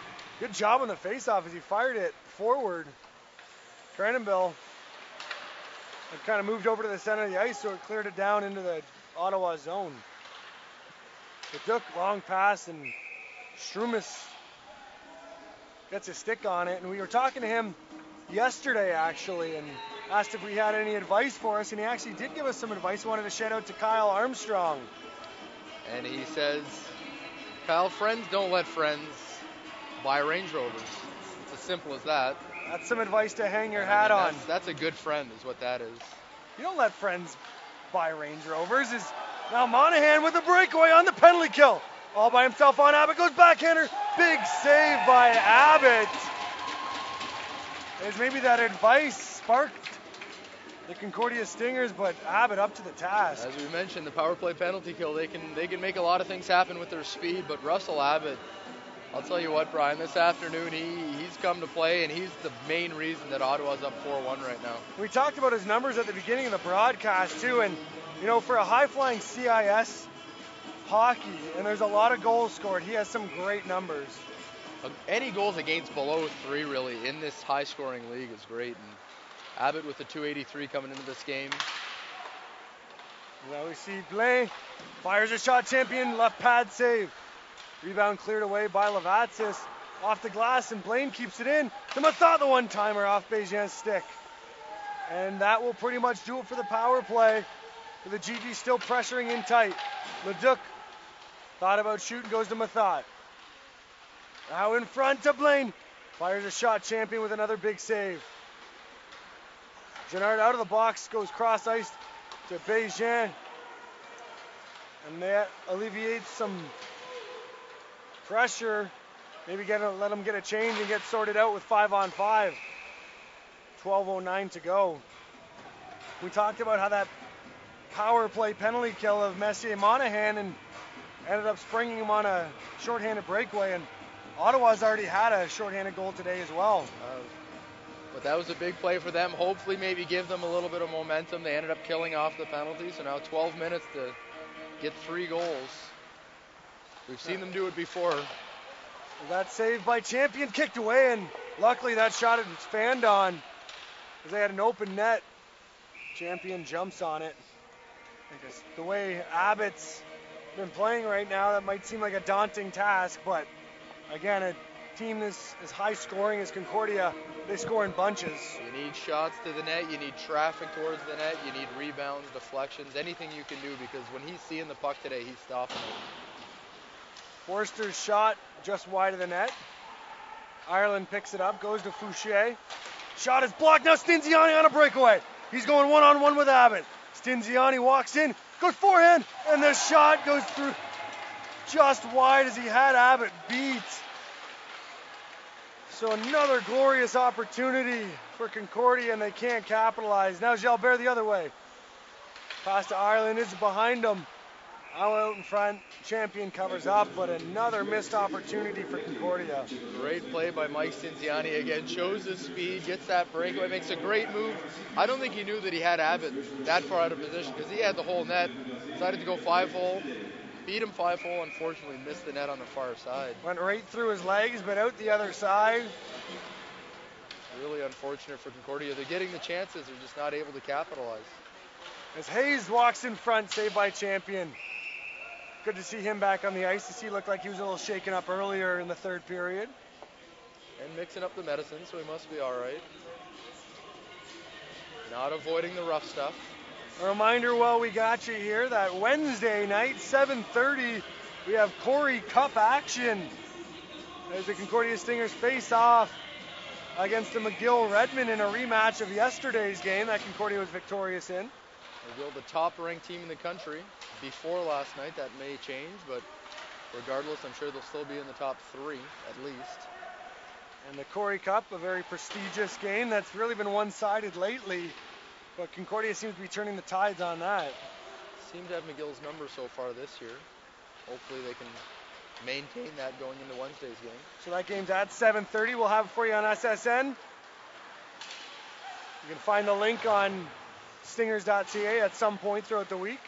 Good job on the faceoff as he fired it forward. Cranenbill had kind of moved over to the center of the ice, so it cleared it down into the Ottawa zone. It took long pass, and Strumis gets a stick on it. And we were talking to him yesterday, actually, and asked if we had any advice for us, and he actually did give us some advice. He wanted to shout out to Kyle Armstrong. And he says, Kyle, friends don't let friends buy Range Rovers. It's as simple as that. That's some advice to hang your I hat mean, on. That's, that's a good friend is what that is. You don't let friends buy Range Rovers. Is now Monahan with the breakaway on the penalty kill. All by himself on Abbott. Goes backhander. Big save by Abbott. As maybe that advice sparked the Concordia Stingers, but Abbott up to the task. As we mentioned, the power play penalty kill, they can they can make a lot of things happen with their speed, but Russell Abbott, I'll tell you what, Brian, this afternoon he, he's come to play, and he's the main reason that Ottawa's up four one right now. We talked about his numbers at the beginning of the broadcast, too, and, you know, for a high-flying C I S hockey, and there's a lot of goals scored, he has some great numbers. Any goals against below three, really, in this high-scoring league is great, and Abbott with the two eighty-three coming into this game. Now we see Blaine fires a shot, champion, left pad save. Rebound cleared away by Levatsis. Off the glass, and Blaine keeps it in. To Mathot, the one-timer off Bejan's stick. And that will pretty much do it for the power play. With the G G still pressuring in tight. Leduc thought about shooting, goes to Mathot. Now in front to Blaine. Fires a shot, champion with another big save. Gennard out of the box, goes cross ice to Bejan. And that alleviates some pressure. Maybe get a, let him get a change and get sorted out with five on five. twelve oh nine to go. We talked about how that power play penalty kill of Messier Monahan and ended up springing him on a shorthanded breakaway. And Ottawa's already had a shorthanded goal today as well. Uh, but that was a big play for them. Hopefully maybe give them a little bit of momentum. They ended up killing off the penalty, so now twelve minutes to get three goals. We've seen them do it before. That save by Champion kicked away, and luckily that shot had fanned on because they had an open net. Champion jumps on it. Because the way Abbott's been playing right now, that might seem like a daunting task, but again, a team this as high scoring as Concordia, they score in bunches. You need shots to the net, you need traffic towards the net, you need rebounds, deflections, anything you can do, because when he's seeing the puck today, he's stopping it. Forster's shot just wide of the net. Ireland picks it up, goes to Fouché. Shot is blocked, now Stinziani on a breakaway. He's going one-on-one with Abbott. Stinziani walks in, goes forehand, and the shot goes through just wide as he had Abbott beat. So another glorious opportunity for Concordia, and they can't capitalize. Now Jalbert the other way. Pass to Ireland, is behind him. Out in front, Champion covers up, but another missed opportunity for Concordia. Great play by Mike Stinziani again, shows his speed, gets that breakaway, makes a great move. I don't think he knew that he had Abbott that far out of position because he had the whole net. Decided to go five-hole, beat him five-hole, unfortunately missed the net on the far side. Went right through his legs, but out the other side. Really unfortunate for Concordia. They're getting the chances, they're just not able to capitalize. As Hayes walks in front, saved by Champion. Good to see him back on the ice. He looked like he was a little shaken up earlier in the third period. And mixing up the medicine, so he must be all right. Not avoiding the rough stuff. A reminder while we got you here that Wednesday night, seven thirty, we have Corey Cup action as the Concordia Stingers face off against the McGill Redmond in a rematch of yesterday's game that Concordia was victorious in. McGill, the top-ranked team in the country. Before last night, that may change, but regardless, I'm sure they'll still be in the top three, at least. And the Corey Cup, a very prestigious game that's really been one-sided lately, but Concordia seems to be turning the tides on that. Seem to have McGill's number so far this year. Hopefully they can maintain that going into Wednesday's game. So that game's at seven thirty. We'll have it for you on S S N. You can find the link on stingers dot c a at some point throughout the week.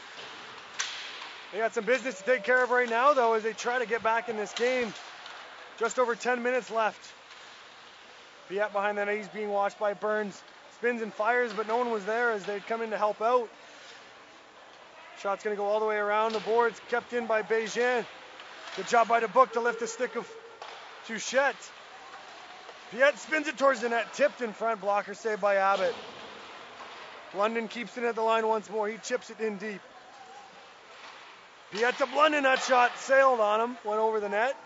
They got some business to take care of right now, though, as they try to get back in this game. Just over ten minutes left. Piet behind the net, he's being watched by Burns. Spins and fires, but no one was there as they'd come in to help out. Shot's going to go all the way around the boards, kept in by Beijing. Good job by DeBook to lift the stick of Touchette. Piet spins it towards the net, tipped in front, blocker saved by Abbott. London keeps it at the line once more, he chips it in deep. Piet to Blunden, that shot sailed on him, went over the net.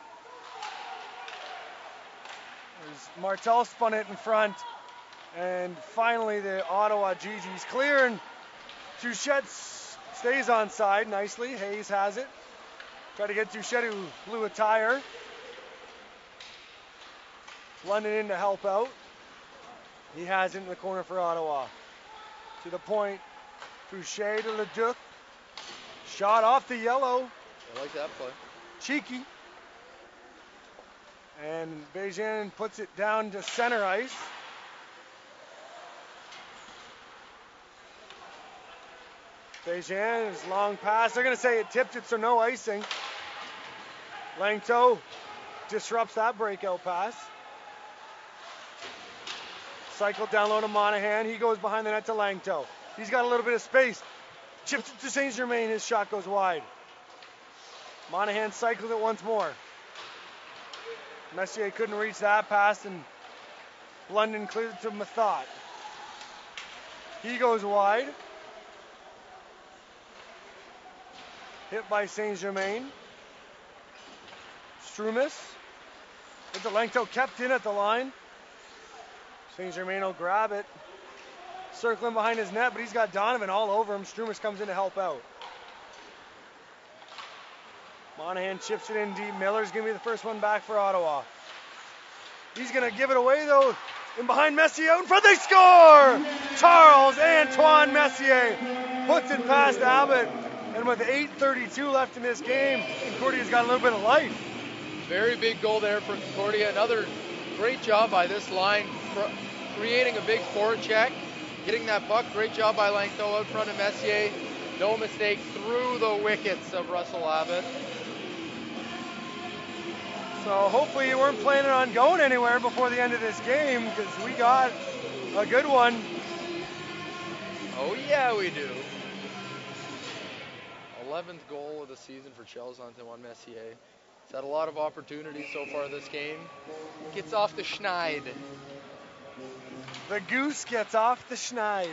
There's Martel spun it in front, and finally the Ottawa G Gs clear, and Touchette stays on side nicely. Hayes has it. Try to get Touchette, who blew a tire. London in to help out. He has it in the corner for Ottawa. To the point, Fouché to Leduc. Shot off the yellow. I like that play. Cheeky. And Beijing puts it down to center ice. Beijing, his long pass. They're going to say it tipped it, so no icing. Langto disrupts that breakout pass. Cycle down low to Monahan. He goes behind the net to Langto. He's got a little bit of space. Chips it to Saint Germain. His shot goes wide. Monahan cycled it once more. Messier couldn't reach that pass, and London cleared it to Mathot. He goes wide. Hit by Saint Germain. Strumis. It's a Langto kept in at the line. Saint Germain will grab it. Circling behind his net, but he's got Donovan all over him. Strumis comes in to help out. Monahan chips it in deep. Miller's going to be the first one back for Ottawa. He's going to give it away, though. And behind Messier, out in front, they score! Charles Antoine Messier puts it past Abbott. And with eight thirty-two left in this game, Concordia's got a little bit of life. Very big goal there for Concordia. Another great job by this line, creating a big forecheck, getting that puck. Great job by Langto out front of Messier. No mistake through the wickets of Russell Abbott. So hopefully you weren't planning on going anywhere before the end of this game, because we got a good one. Oh yeah, we do. eleventh goal of the season for Charles Antoine Messier. He's had a lot of opportunities so far this game. Gets off the schneid. The goose gets off the schneid.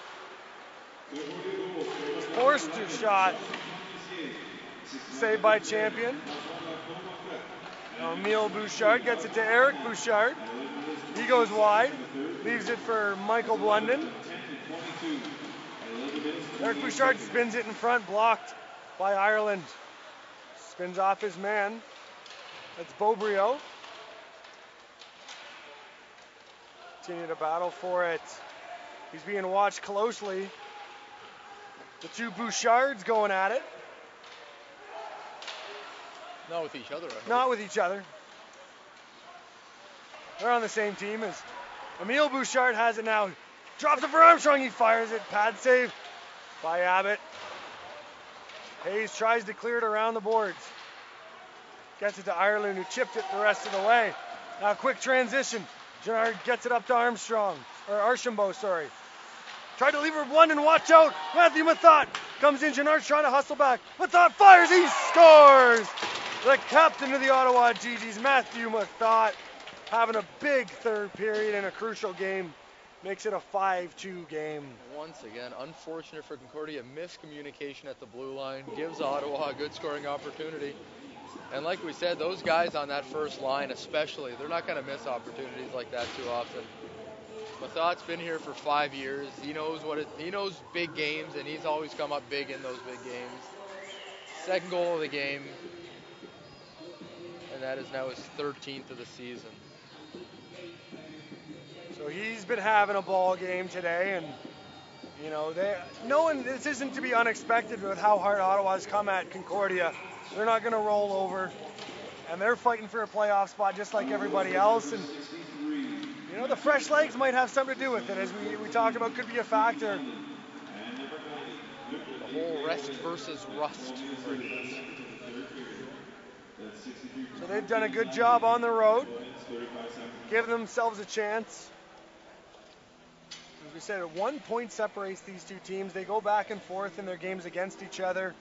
Forced a shot. Saved by Champion. Emile Bouchard gets it to Eric Bouchard. He goes wide. Leaves it for Michael Blunden. Eric Bouchard spins it in front, blocked by Ireland. Spins off his man. That's Beaubrio. Continue to battle for it. He's being watched closely. The two Bouchards going at it. Not with each other, I hope. Not with each other. They're on the same team as Emile Bouchard has it now. Drops it for Armstrong. He fires it. Pad save by Abbott. Hayes tries to clear it around the boards. Gets it to Ireland, who chipped it the rest of the way. Now quick transition. Gennard gets it up to Armstrong. Or Archambault, sorry. Tried to leave her Blunden. Watch out. Matthew Mathot comes in. Gennard's trying to hustle back. Mathot fires. He scores. The captain of the Ottawa G Gs, Matthew Mathot, having a big third period in a crucial game. Makes it a five two game. Once again, unfortunate for Concordia, miscommunication at the blue line. Gives Ottawa a good scoring opportunity. And like we said, those guys on that first line especially, they're not going to miss opportunities like that too often. Mathot's been here for five years. He knows what it, he knows big games, and he's always come up big in those big games. Second goal of the game, and that is now his thirteenth of the season. So he's been having a ball game today, and you know, they no one. This isn't to be unexpected with how hard Ottawa's come at Concordia. They're not going to roll over, and they're fighting for a playoff spot just like everybody else. And you know, the fresh legs might have something to do with it, as we we talked about, could be a factor. The whole rest versus rust argument. So they've done a good job on the road, giving themselves a chance. As we said, one point separates these two teams. They go back and forth in their games against each other.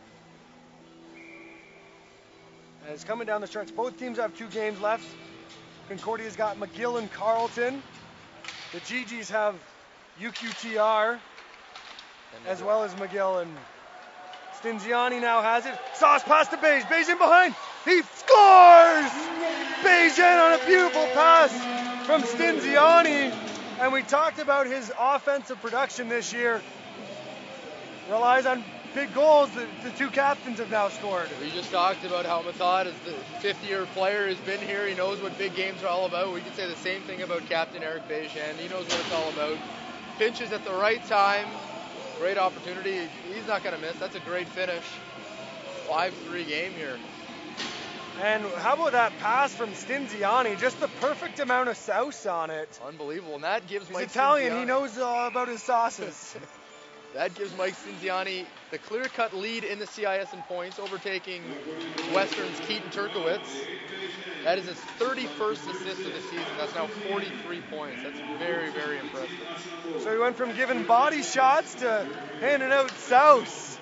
And it's coming down the stretch. Both teams have two games left. Concordia's got McGill and Carleton. The G Gs have U Q T R, as well as McGill. And Stinziani now has it. Sauce past to Beige. Beige in behind. He scores! Beige in on a beautiful pass from Stinziani. And we talked about his offensive production this year. Relies on big goals that the two captains have now scored. We just talked about how Mathod is the fifth-year player, has been here. He knows what big games are all about. We could say the same thing about Captain Eric Bejan. He knows what it's all about. Pinches at the right time. Great opportunity. He's not going to miss. That's a great finish. five three game here. And how about that pass from Stinziani? Just the perfect amount of sauce on it. Unbelievable. And that gives He's Mike Italian. Stinziani, He knows all about his sauces. that gives Mike Stinziani the clear-cut lead in the C I S in points, overtaking Western's Keaton Turkowitz. That is his thirty-first assist of the season. That's now forty-three points. That's very, very impressive. So he went from giving body shots to handing out sauce.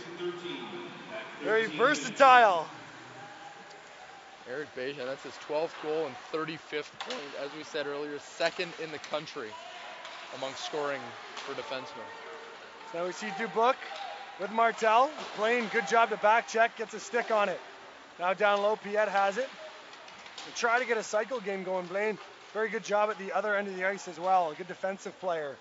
Very versatile. Eric Bejan, that's his twelfth goal and thirty-fifth point. As we said earlier, second in the country among scoring for defensemen. So now we see Dubuc with Martel playing. Good job to back check. Gets a stick on it. Now down low, Piet has it. They try to get a cycle game going. Blaine, very good job at the other end of the ice as well. A good defensive player.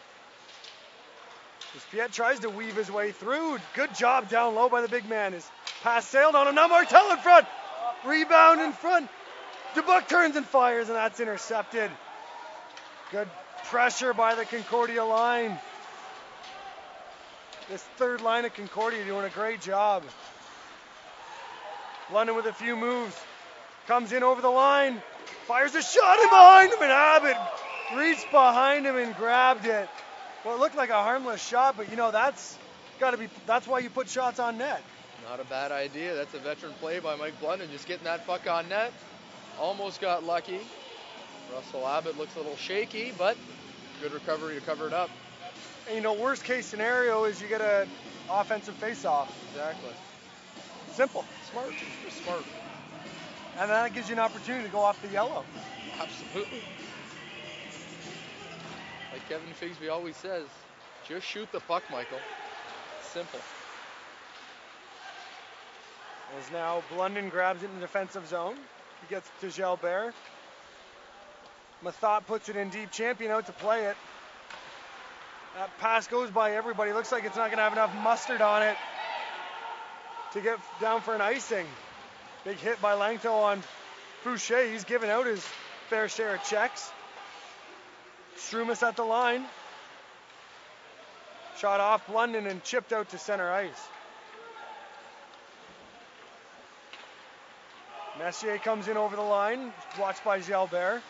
As Piet tries to weave his way through. Good job down low by the big man. His pass sailed on him. Now Martel in front. Rebound in front. Dubuc turns and fires, and that's intercepted. Good pressure by the Concordia line. This third line of Concordia doing a great job. London with a few moves. Comes in over the line. Fires a shot in behind him, and Abbott reached behind him and grabbed it. Well, it looked like a harmless shot, but you know, that's got to be, that's why you put shots on net. Not a bad idea. That's a veteran play by Mike Blunden, just getting that puck on net. Almost got lucky. Russell Abbott looks a little shaky, but good recovery to cover it up. And you know, worst case scenario is you get an offensive face-off. Exactly. Simple. Smart. Just smart. And that gives you an opportunity to go off the yellow. Absolutely. Like Kevin Figsby always says, just shoot the puck, Michael. Simple. As now Blunden grabs it in the defensive zone. He gets to Gilbert. Mathot puts it in deep. Champion out to play it. That pass goes by everybody. Looks like it's not going to have enough mustard on it to get down for an icing. Big hit by Langto on Fouché. He's given out his fair share of checks. Strumus at the line. Shot off Blunden and chipped out to center ice. Messier comes in over the line, watched by Gilbert.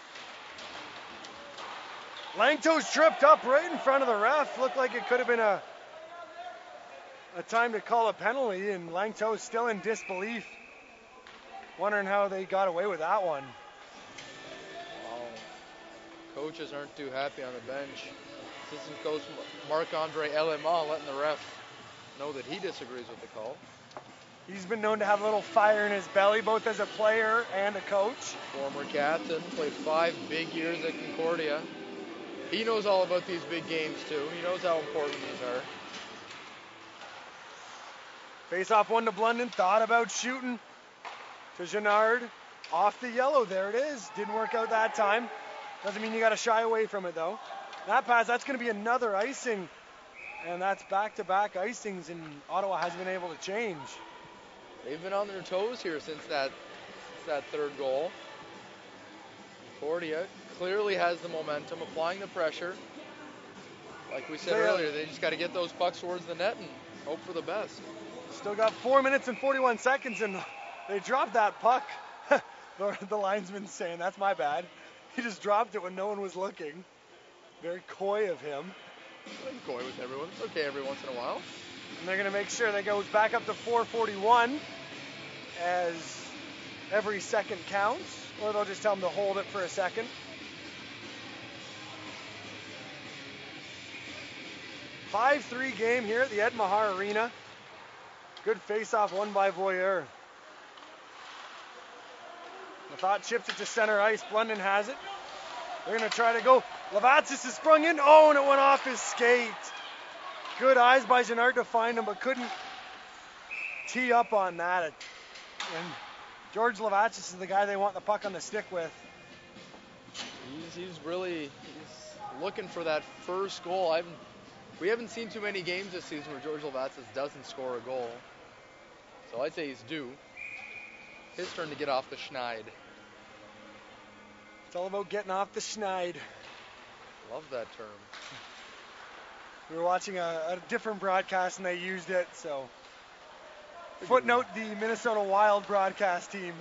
Langto's tripped up right in front of the ref. Looked like it could have been a, a time to call a penalty, and Langto's still in disbelief. Wondering how they got away with that one. Wow. Coaches aren't too happy on the bench. Assistant coach Marc-Andre Element letting the ref know that he disagrees with the call. He's been known to have a little fire in his belly, both as a player and a coach. Former captain, played five big years at Concordia. He knows all about these big games too. He knows how important these are. Face off one to Blunden, thought about shooting to Genard. Off the yellow, there it is. Didn't work out that time. Doesn't mean you got to shy away from it though. That pass, that's going to be another icing. And that's back-to-back icings, and Ottawa hasn't been able to change. They've been on their toes here since that, since that third goal. Concordia clearly has the momentum, applying the pressure. Like we said so, yeah. earlier, they just got to get those pucks towards the net and hope for the best. Still got four minutes and forty-one seconds, and they dropped that puck. the, the linesman's saying, that's my bad. He just dropped it when no one was looking. Very coy of him. I'm coy with everyone. It's okay every once in a while. And they're going to make sure that goes back up to four forty-one as every second counts, or they'll just tell them to hold it for a second. five three game here at the Meagher Arena. Good face-off won by Voyeur. The thought chips it to center ice. Blunden has it. They're going to try to go. Levatsis has sprung in. Oh, and it went off his skate. Good eyes by Gennard to find him, but couldn't tee up on that. And George Levatsis is the guy they want the puck on the stick with. He's, he's really he's looking for that first goal. I haven't, we haven't seen too many games this season where George Levatsis doesn't score a goal. So I'd say he's due. His turn to get off the schneid. It's all about getting off the schneid. Love that term. We were watching a, a different broadcast and they used it, so. Footnote the Minnesota Wild broadcast team.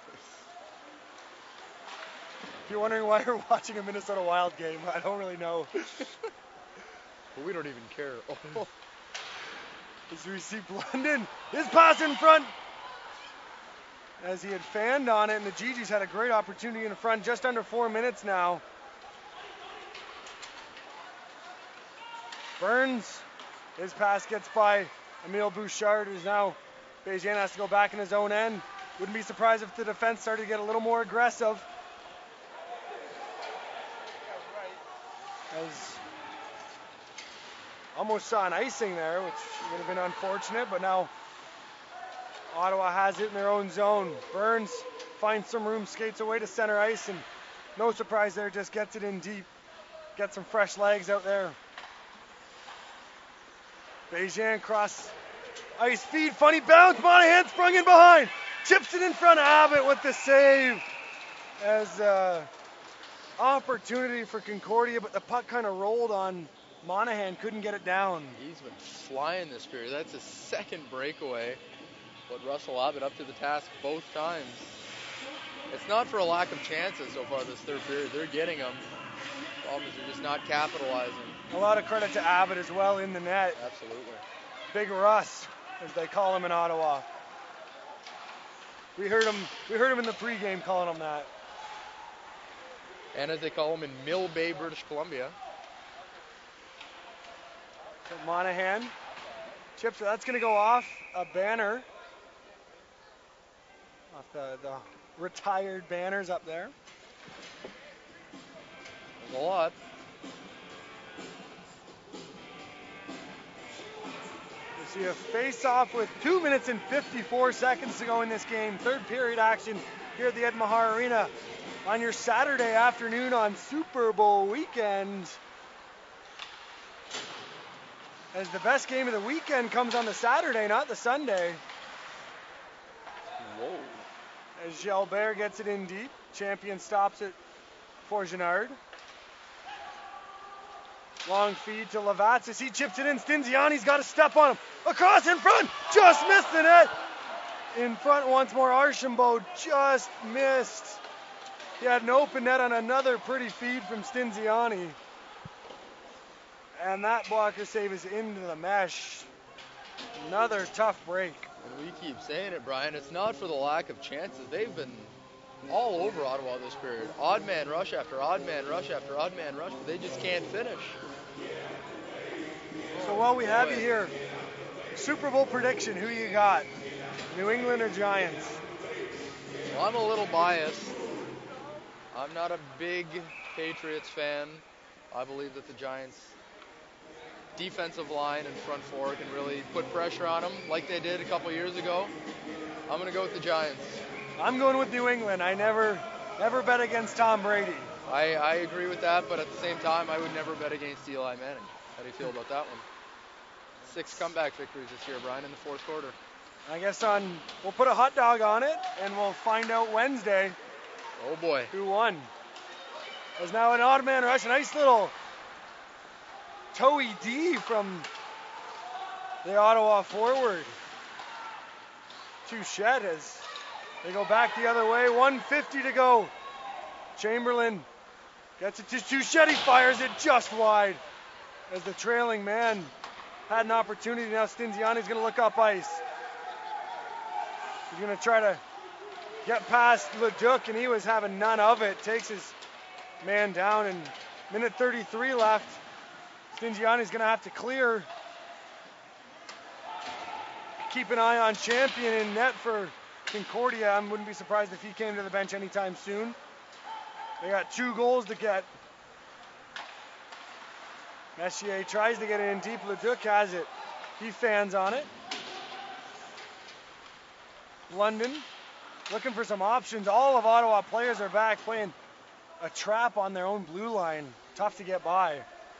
If you're wondering why we're watching a Minnesota Wild game, I don't really know. Well, we don't even care. Oh. As we see Blunden, his pass in front. As he had fanned on it, and the G Gs had a great opportunity in front, just under four minutes now. Burns, his pass gets by Emile Bouchard, who's now, Beijing has to go back in his own end. Wouldn't be surprised if the defense started to get a little more aggressive. As almost saw an icing there, which would have been unfortunate, but now Ottawa has it in their own zone. Burns finds some room, skates away to center ice, and no surprise there, just gets it in deep. Gets some fresh legs out there. Beijing cross ice feed, funny bounce, Monahan sprung in behind. Chips it in front of Abbott with the save. As uh, opportunity for Concordia, but the puck kind of rolled on Monahan, couldn't get it down. He's been flying this period. That's his second breakaway. But Russell Abbott up to the task both times. It's not for a lack of chances so far this third period. They're getting them. The problem is they're just not capitalizing. A lot of credit to Abbott as well in the net. Absolutely. Big Russ, as they call him in Ottawa. We heard him. We heard him in the pregame calling him that. And as they call him in Mill Bay, British Columbia. So Monahan chips. That's going to go off a banner. Off the, the retired banners up there. There's a lot. We see a face-off with two minutes and fifty-four seconds to go in this game. Third period action here at the Meagher Arena on your Saturday afternoon on Super Bowl weekend. As the best game of the weekend comes on the Saturday, not the Sunday. Whoa. As Gilbert gets it in deep. Champion stops it for Gennard. Long feed to Levatsis. He chips it in. Stinziani's got to step on him. Across in front. Just missed the net. In front once more. Archambault just missed. He had an open net on another pretty feed from Stinziani. And that blocker save is into the mesh. Another tough break. And we keep saying it, Brian. It's not for the lack of chances. They've been all over Ottawa this period. Odd man rush after odd man rush after odd man rush, but they just can't finish. So while we have you here, Super Bowl prediction, who you got? New England or Giants? Well, I'm a little biased. I'm not a big Patriots fan. I believe that the Giants defensive line and front four can really put pressure on them like they did a couple years ago. I'm going to go with the Giants. I'm going with New England. I never never bet against Tom Brady. I, I agree with that, but at the same time, I would never bet against Eli Manning. How do you feel about that one? Six comeback victories this year, Brian, in the fourth quarter. I guess on we'll put a hot dog on it, and we'll find out Wednesday. Oh boy. Who won? There's now an odd man rush. A nice little Toey D from the Ottawa forward. Touchette as they go back the other way. one fifty to go. Chamberlain gets it to Touchette. He fires it just wide as the trailing man had an opportunity. Now Stinziani's going to look up ice. He's going to try to get past Leduc, and he was having none of it. Takes his man down, and minute thirty-three left. Stingiani's going to have to clear. Keep an eye on Champion in net for Concordia. I wouldn't be surprised if he came to the bench anytime soon. They got two goals to get. Messier tries to get it in deep. Leduc has it. He fans on it. London looking for some options. All of Ottawa players are back playing a trap on their own blue line. Tough to get by.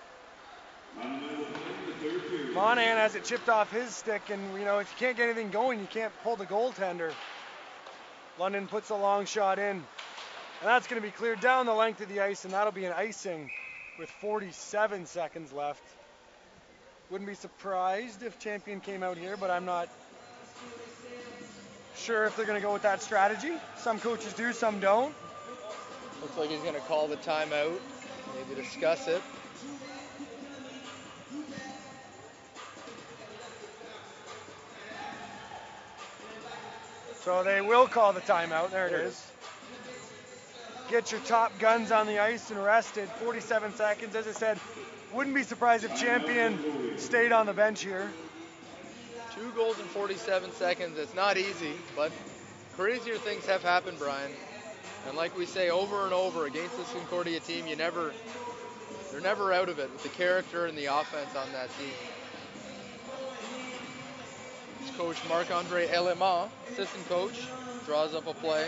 Monahan has it chipped off his stick, and you know, if you can't get anything going, you can't pull the goaltender. London puts a long shot in, and that's going to be cleared down the length of the ice, and that'll be an icing with forty-seven seconds left. Wouldn't be surprised if Champion came out here, but I'm not sure if they're going to go with that strategy. Some coaches do, some don't. Looks like he's going to call the timeout, maybe discuss it. So they will call the timeout. There it There it is. Get your top guns on the ice and rested. forty-seven seconds. As I said, wouldn't be surprised if Champion stayed on the bench here. Two goals in forty-seven seconds. It's not easy, but crazier things have happened, Brian. And like we say over and over, against this Concordia team, you never, they're never out of it with the character and the offense on that team. It's Coach Marc-Andre Element, assistant coach, draws up a play.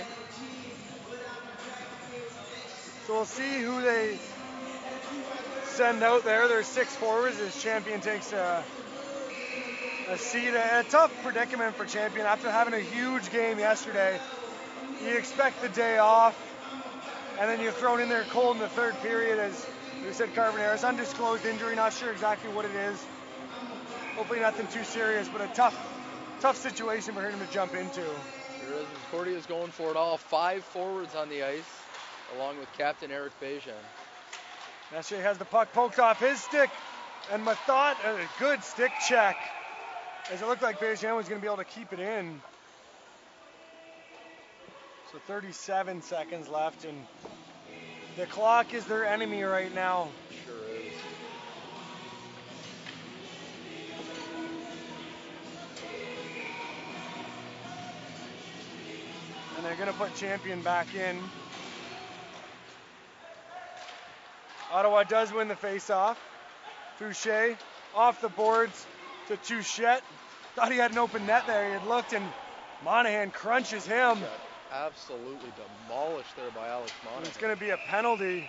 So we'll see who they send out there. There's six forwards as Champion takes a, a seat. A, a tough predicament for Champion after having a huge game yesterday. You expect the day off, and then you're thrown in there cold in the third period, as we said, Carboneris, undisclosed injury, not sure exactly what it is. Hopefully nothing too serious, but a tough, tough situation for him to jump into. There is. Concordia's going for it all. Five forwards on the ice, along with captain Eric Bejan. Messier has the puck poked off his stick, and Mathot, a good stick check, as it looked like Bejan was going to be able to keep it in. So thirty-seven seconds left, and the clock is their enemy right now. Sure is. And they're going to put Champion back in. Ottawa does win the face-off. Fouché off the boards to Touchette. Thought he had an open net there. He had looked, and Monahan crunches him. Got absolutely demolished there by Alex Monahan. It's going to be a penalty.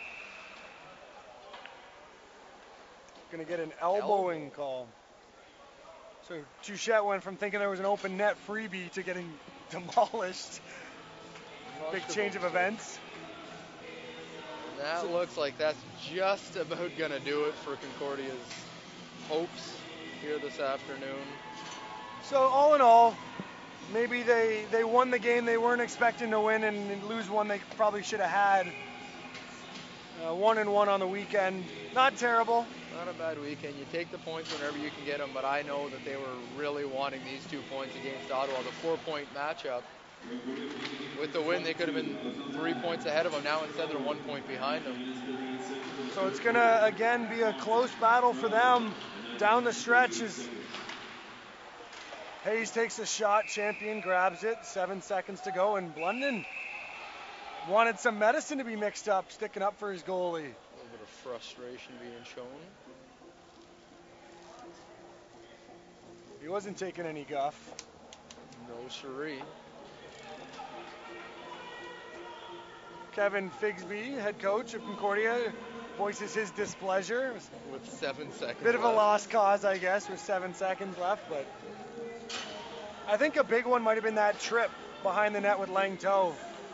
Going to get an elbowing Elbow. call. So Touchette went from thinking there was an open net freebie to getting demolished. Big change of events. That so, looks like that's just about going to do it for Concordia's hopes here this afternoon. So all in all, maybe they, they won the game they weren't expecting to win, and lose one they probably should have had. Uh, one and one on the weekend. Not terrible. Not a bad weekend. You take the points whenever you can get them, but I know that they were really wanting these two points against Ottawa, the four-point matchup. With the win, they could have been three points ahead of them. Now instead, they're one point behind them. So it's going to, again, be a close battle for them down the stretch as Hayes takes a shot. Champion grabs it. Seven seconds to go, and Blunden wanted some medicine to be mixed up, sticking up for his goalie. A little bit of frustration being shown. He wasn't taking any guff. No siree. Kevin Figsby, head coach of Concordia, voices his displeasure. With seven seconds Bit of left. a lost cause, I guess, with seven seconds left, but I think a big one might have been that trip behind the net with Langto.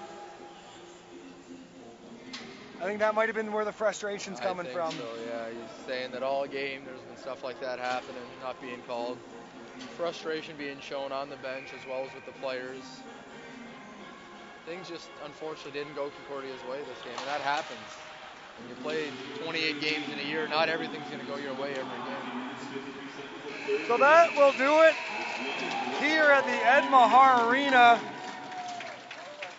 I think that might have been where the frustration's coming I think from. So yeah, he's saying that all game there's been stuff like that happening, not being called. Frustration being shown on the bench as well as with the players. Things just unfortunately didn't go Concordia's way this game, and that happens. When you play twenty-eight games in a year, not everything's going to go your way every game. So that will do it here at the Ed Meagher Arena.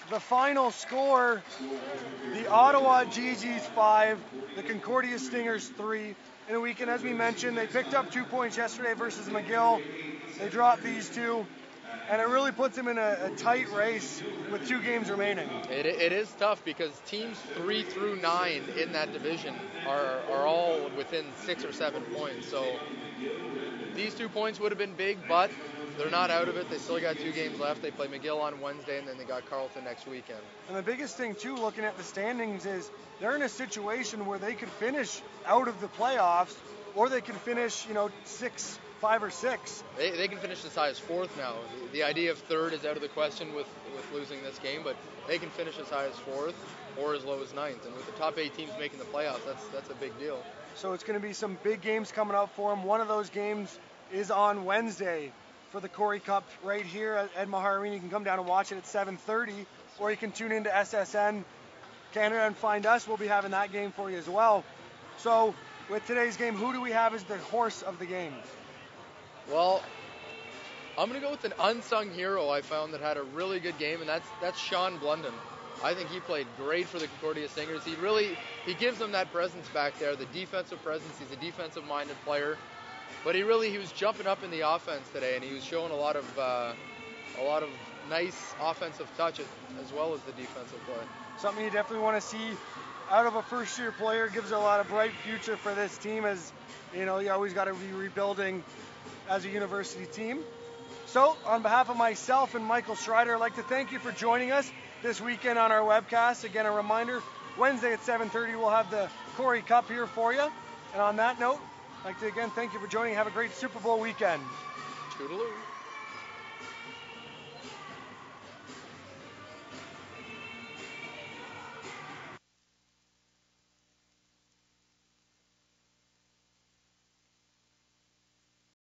the final score, the Ottawa G Gs five, the Concordia Stingers three. In a weekend, as we mentioned, they picked up two points yesterday versus McGill. They dropped these two, and it really puts them in a, a tight race with two games remaining. It, it is tough because teams three through nine in that division are, are all within six or seven points. So these two points would have been big, but they're not out of it. They still got two games left. They play McGill on Wednesday, and then they got Carleton next weekend. And the biggest thing, too, looking at the standings is they're in a situation where they could finish out of the playoffs, or they can finish, you know, six, five or six. They, they can finish as high as fourth now. The, the idea of third is out of the question with, with losing this game, but they can finish as high as fourth or as low as ninth. And with the top eight teams making the playoffs, that's that's a big deal. So it's going to be some big games coming up for them. One of those games is on Wednesday for the Corey Cup right here at Ed Meagher Arena. You can come down and watch it at seven thirty, or you can tune into S S N Canada and find us. We'll be having that game for you as well. So with today's game, who do we have as the horse of the game? Well, I'm going to go with an unsung hero I found that had a really good game, and that's that's Sean Blunden. I think he played great for the Concordia Stingers. He really, he gives them that presence back there, the defensive presence. He's a defensive-minded player. But he really, he was jumping up in the offense today, and he was showing a lot of uh, a lot of nice offensive touch as well as the defensive play. Something you definitely want to see out of a first-year player. Gives a lot of bright future for this team, as you know, you always got to be rebuilding as a university team. So, on behalf of myself and Michael Schreider, I'd like to thank you for joining us this weekend on our webcast. Again, a reminder, Wednesday at seven thirty, we'll have the Corey Cup here for you. And on that note, I'd like to again thank you for joining. Have a great Super Bowl weekend. Toodaloo.